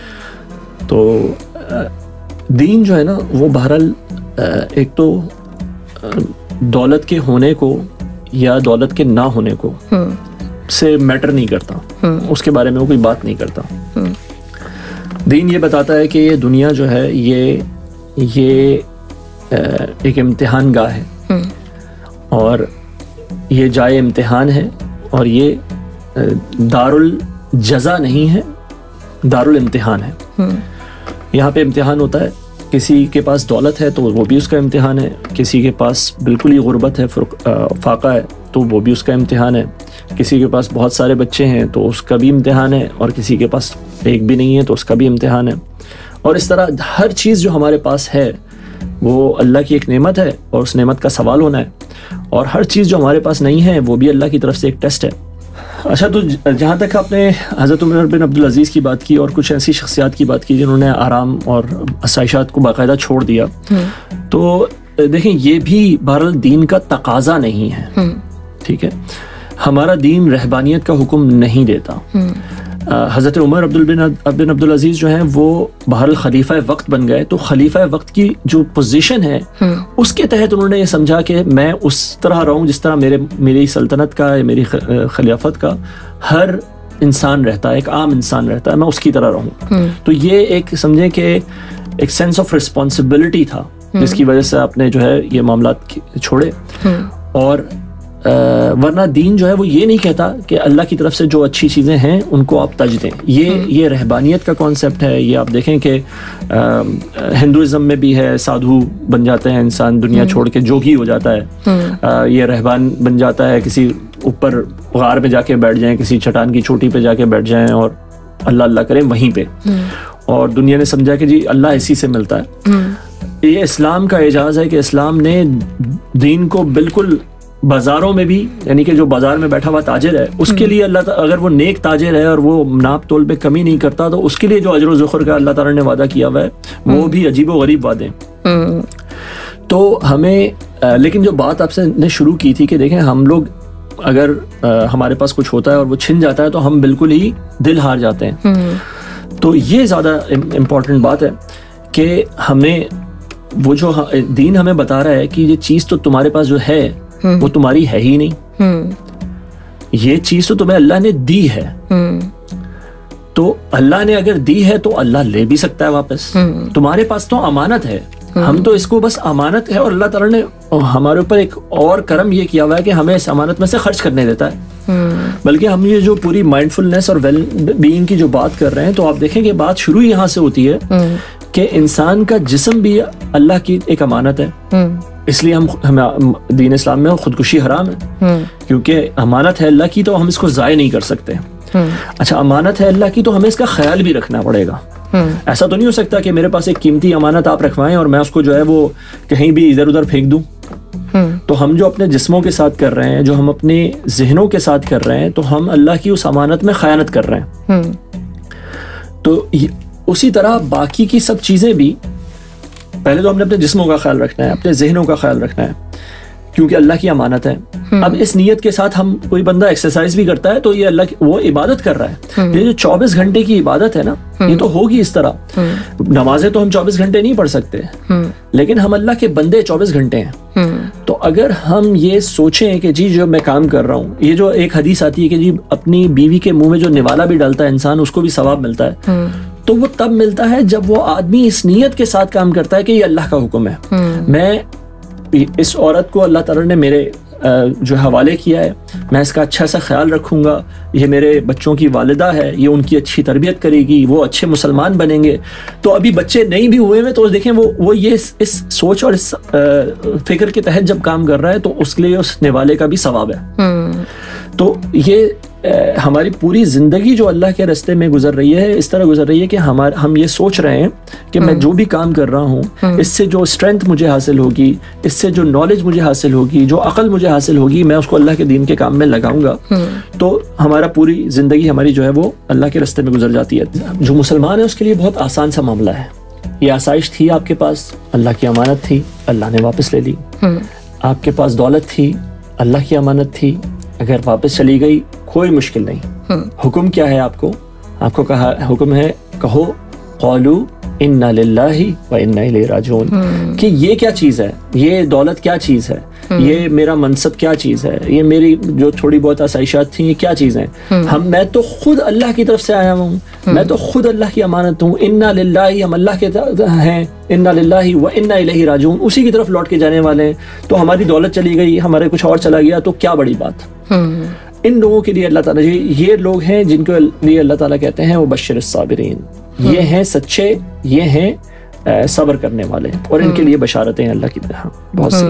तो दीन जो है ना, वो बहरहाल एक तो दौलत के होने को या दौलत के ना होने को से मैटर नहीं करता, उसके बारे में वो कोई बात नहीं करता। दीन ये बताता है कि ये दुनिया जो है ये एक इम्तिहान गाह है और ये जाए इम्तिहान है, और ये दारुल जज़ा नहीं है, दारुल इम्तिहान है। यहाँ पे इम्तिहान होता है, किसी के पास दौलत है तो वो भी उसका इम्तिहान है, किसी के पास बिल्कुल ही गुर्बत है, फाका है, तो वो भी उसका इम्तिहान है, किसी के पास बहुत सारे बच्चे हैं तो उसका भी इम्तिहान है, और किसी के पास एक भी नहीं है तो उसका भी इम्तिहान है। और इस तरह हर चीज़ जो हमारे पास है वो अल्लाह की एक नेमत है और उस नेमत का सवाल होना है, और हर चीज़ जो हमारे पास नहीं है वो भी अल्लाह की तरफ से एक टेस्ट है। अच्छा, तो जहाँ तक आपने हज़रत उमर बिन अब्दुल अजीज़ की बात की और कुछ ऐसी शख्सियात की बात की जिन्होंने आराम और आसाइशात को बाकायदा छोड़ दिया, तो देखें ये भी बहरहाल दीन का तकाजा नहीं है, ठीक है। हमारा दीन रहबानियत का हुक्म नहीं देता। हज़रत उमर बिन अब्दुल अजीज़ जो हैं वो बहरहाल खलीफा वक्त बन गए, तो खलीफा वक्त की जो पोजीशन है उसके तहत उन्होंने ये समझा कि मैं उस तरह रहूं जिस तरह मेरी सल्तनत का, मेरी खिलाफत का हर इंसान रहता है, एक आम इंसान रहता है, मैं उसकी तरह रहूं। तो ये एक समझें कि एक सेंस ऑफ रिस्पॉन्सिबिलिटी था जिसकी वजह से आपने जो है ये मामलात छोड़े। और वरना दीन जो है वो ये नहीं कहता कि अल्लाह की तरफ से जो अच्छी चीज़ें हैं उनको आप तज दें। ये रहबानियत का कॉन्सेप्ट है। ये आप देखें कि हिंदुइज्म में भी है, साधु बन जाते हैं इंसान, दुनिया छोड़ के जोगी हो जाता है। ये रहबान बन जाता है, किसी ऊपर गार में जाके बैठ जाएं, किसी चट्टान की चोटी पे जाके बैठ जाएं और अल्लाह अल्लाह करें वहीं पे, और दुनिया ने समझा कि जी अल्लाह इसी से मिलता है। ये इस्लाम का एजाज़ है कि इस्लाम ने दीन को बिल्कुल बाजारों में भी, यानी कि जो बाजार में बैठा हुआ ताजिर है उसके लिए अल्लाह, अगर वो नेक ताजिर है और वो नाप तोल पे कमी नहीं करता तो उसके लिए जो अजर व ज़ुखर का अल्लाह ताला ने वादा किया हुआ है वो भी अजीब व गरीब वादे। तो हमें लेकिन जो बात आपसे ने शुरू की थी कि देखें हम लोग अगर हमारे पास कुछ होता है और वो छिन जाता है तो हम बिल्कुल ही दिल हार जाते हैं। तो ये ज़्यादा इम्पोर्टेंट बात है कि हमें वो जो दीन हमें बता रहा है कि ये चीज़ तो तुम्हारे पास जो है वो तुम्हारी है ही नहीं, ये चीज तो तुम्हें अल्लाह ने दी है। तो अल्लाह ने अगर दी है तो अल्लाह ले भी सकता है वापस। तुम्हारे पास तो अमानत है, हम तो इसको बस अमानत है, और अल्लाह ताला ने हमारे ऊपर एक और करम ये किया हुआ है कि हमें इस अमानत में से खर्च करने देता है। बल्कि हम ये जो पूरी माइंडफुलनेस और वेल बीइंग की जो बात कर रहे हैं, तो आप देखें कि बात शुरू यहाँ से होती है کہ انسان کا جسم بھی اللہ کی ایک امانت ہے، اس لیے ہم دین اسلام میں خودکشی حرام ہے، کیونکہ امانت ہے اللہ کی تو ہم اس کو ضائع نہیں کر سکتے. اچھا امانت ہے اللہ کی تو ہمیں اس کا خیال بھی رکھنا پڑے گا. ایسا تو نہیں ہو سکتا کہ میرے پاس ایک قیمتی امانت آپ رکھوائیں اور میں اس کو جو ہے وہ کہیں بھی ادھر ادھر پھینک دوں. تو ہم جو اپنے جسموں کے ساتھ کر رہے ہیں، جو ہم اپنے ذہنوں کے ساتھ کر رہے ہیں، تو ہم اللہ کی اس امانت میں خیانت کر رہے ہیں. تو اسی طرح باقی کی سب چیزیں بھی، پہلے تو ہم نے اپنے جسموں کا خیال رکھنا ہے، اپنے ذہنوں کا خیال رکھنا ہے، کیونکہ اللہ کی امانت ہے. اب اس نیت کے ساتھ ہم کوئی بندہ ایکسرسائز بھی کرتا ہے تو یہ اللہ کی وہ عبادت کر رہا ہے. یہ جو 24 گھنٹے کی عبادت ہے نا، یہ تو ہوگی اس طرح. نمازیں تو ہم 24 گھنٹے نہیں پڑھ سکتے، لیکن ہم اللہ کے بندے 24 گھنٹے ہیں. تو اگر ہم یہ سوچیں کہ جی جو میں کام کر رہا ہوں، یہ جو ایک حدیث آتی ہے کہ جی اپنی بیوی کے منہ میں جو نوالا بھی ڈالتا ہے انسان، اس کو بھی ثواب ملتا ہے، تو وہ تب ملتا ہے جب وہ آدمی اس نیت کے ساتھ کام کرتا ہے کہ یہ اللہ کا حکم ہے. میں اس عورت کو اللہ تعالیٰ نے میرے جو حوالے کیا ہے، میں اس کا اچھا سا خیال رکھوں گا، یہ میرے بچوں کی والدہ ہے، یہ ان کی اچھی تربیت کرے گی، وہ اچھے مسلمان بنیں گے. تو ابھی بچے نہیں بھی ہوئے ہیں تو دیکھیں وہ یہ اس سوچ اور اس فکر کے تحت جب کام کر رہا ہے تو اس کے لیے اس نوالے کا بھی ثواب ہے. تو یہ ہماری پوری زندگی جو اللہ کے راستے میں گزر رہی ہے، اس طرح گزر رہی ہے کہ ہم یہ سوچ رہے ہیں کہ میں جو بھی کام کر رہا ہوں، اس سے جو اسٹرینتھ مجھے حاصل ہوگی، اس سے جو نالج مجھے حاصل ہوگی، جو عقل مجھے حاصل ہوگی، میں اس کو اللہ کے دین کے کام میں لگاؤں گا. تو ہمارا پوری زندگی ہماری جو ہے وہ اللہ کے راستے میں گزر جاتی ہے. جو مسلمان ہے اس کے لیے بہت آسان سا معاملہ ہے. یہ آسائش تھی آپ کے پاس، اللہ کی امانت تھی، اللہ نے واپس لے لی. آپ کے پاس دولت تھی، اللہ کی امانت تھی، اگر واپس چلی گئی کوئی مشکل نہیں. حکم کیا ہے آپ کو کہا حکم ہے کہو قولوا انا للہ و انا الیہ راجعون، کہ یہ کیا چیز ہے، یہ دولت کیا چیز ہے، یہ میرا منصب کیا چیز ہے، یہ میری جو تھوڑی بہت آسائشات تھیں یہ کیا چیز ہیں. میں تو خود اللہ کی طرف سے آیا ہوں، میں تو خود اللہ کی امانت ہوں. انا للہ، ہم اللہ کے ہیں، انا للہ و انا الیہ راجعون، اسی کی طرف لوٹ کے جانے والے ہیں. تو ہماری دولت چلی گئی، ہمارے کچھ اور چلا گیا تو کیا بڑی بات. ان لوگوں کے لیے اللہ تعالیٰ، یہ لوگ ہیں جن کے لیے اللہ تعالیٰ کہتے ہیں وہ بشر الصابرین، یہ ہیں سچے، یہ ہیں صبر کرنے والے، اور ان کے لیے بشارتیں اللہ کی طرح بہت سی.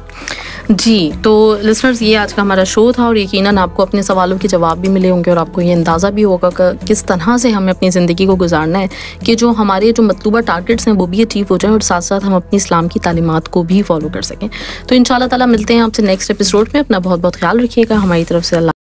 جی تو لسنرز، یہ آج کا ہمارا شو تھا، اور یقیناً آپ کو اپنے سوالوں کے جواب بھی ملے ہوں گے، اور آپ کو یہ اندازہ بھی ہوگا کہ کس طرح سے ہمیں اپنی زندگی کو گزارنا ہے کہ جو ہمارے جو مطلوبہ ٹارگٹس ہیں وہ بھی اچیو ہو جائیں، اور ساتھ ساتھ ہم اپنی اسلام کی تعلیمات کو بھی فالو کر سکیں. تو انشاءاللہ تعالیٰ ملتے ہیں آپ سے نیکسٹ ایپیسوڈ میں. اپنا بہت بہت خیال رکھیے گا. ہماری طرف سے اللہ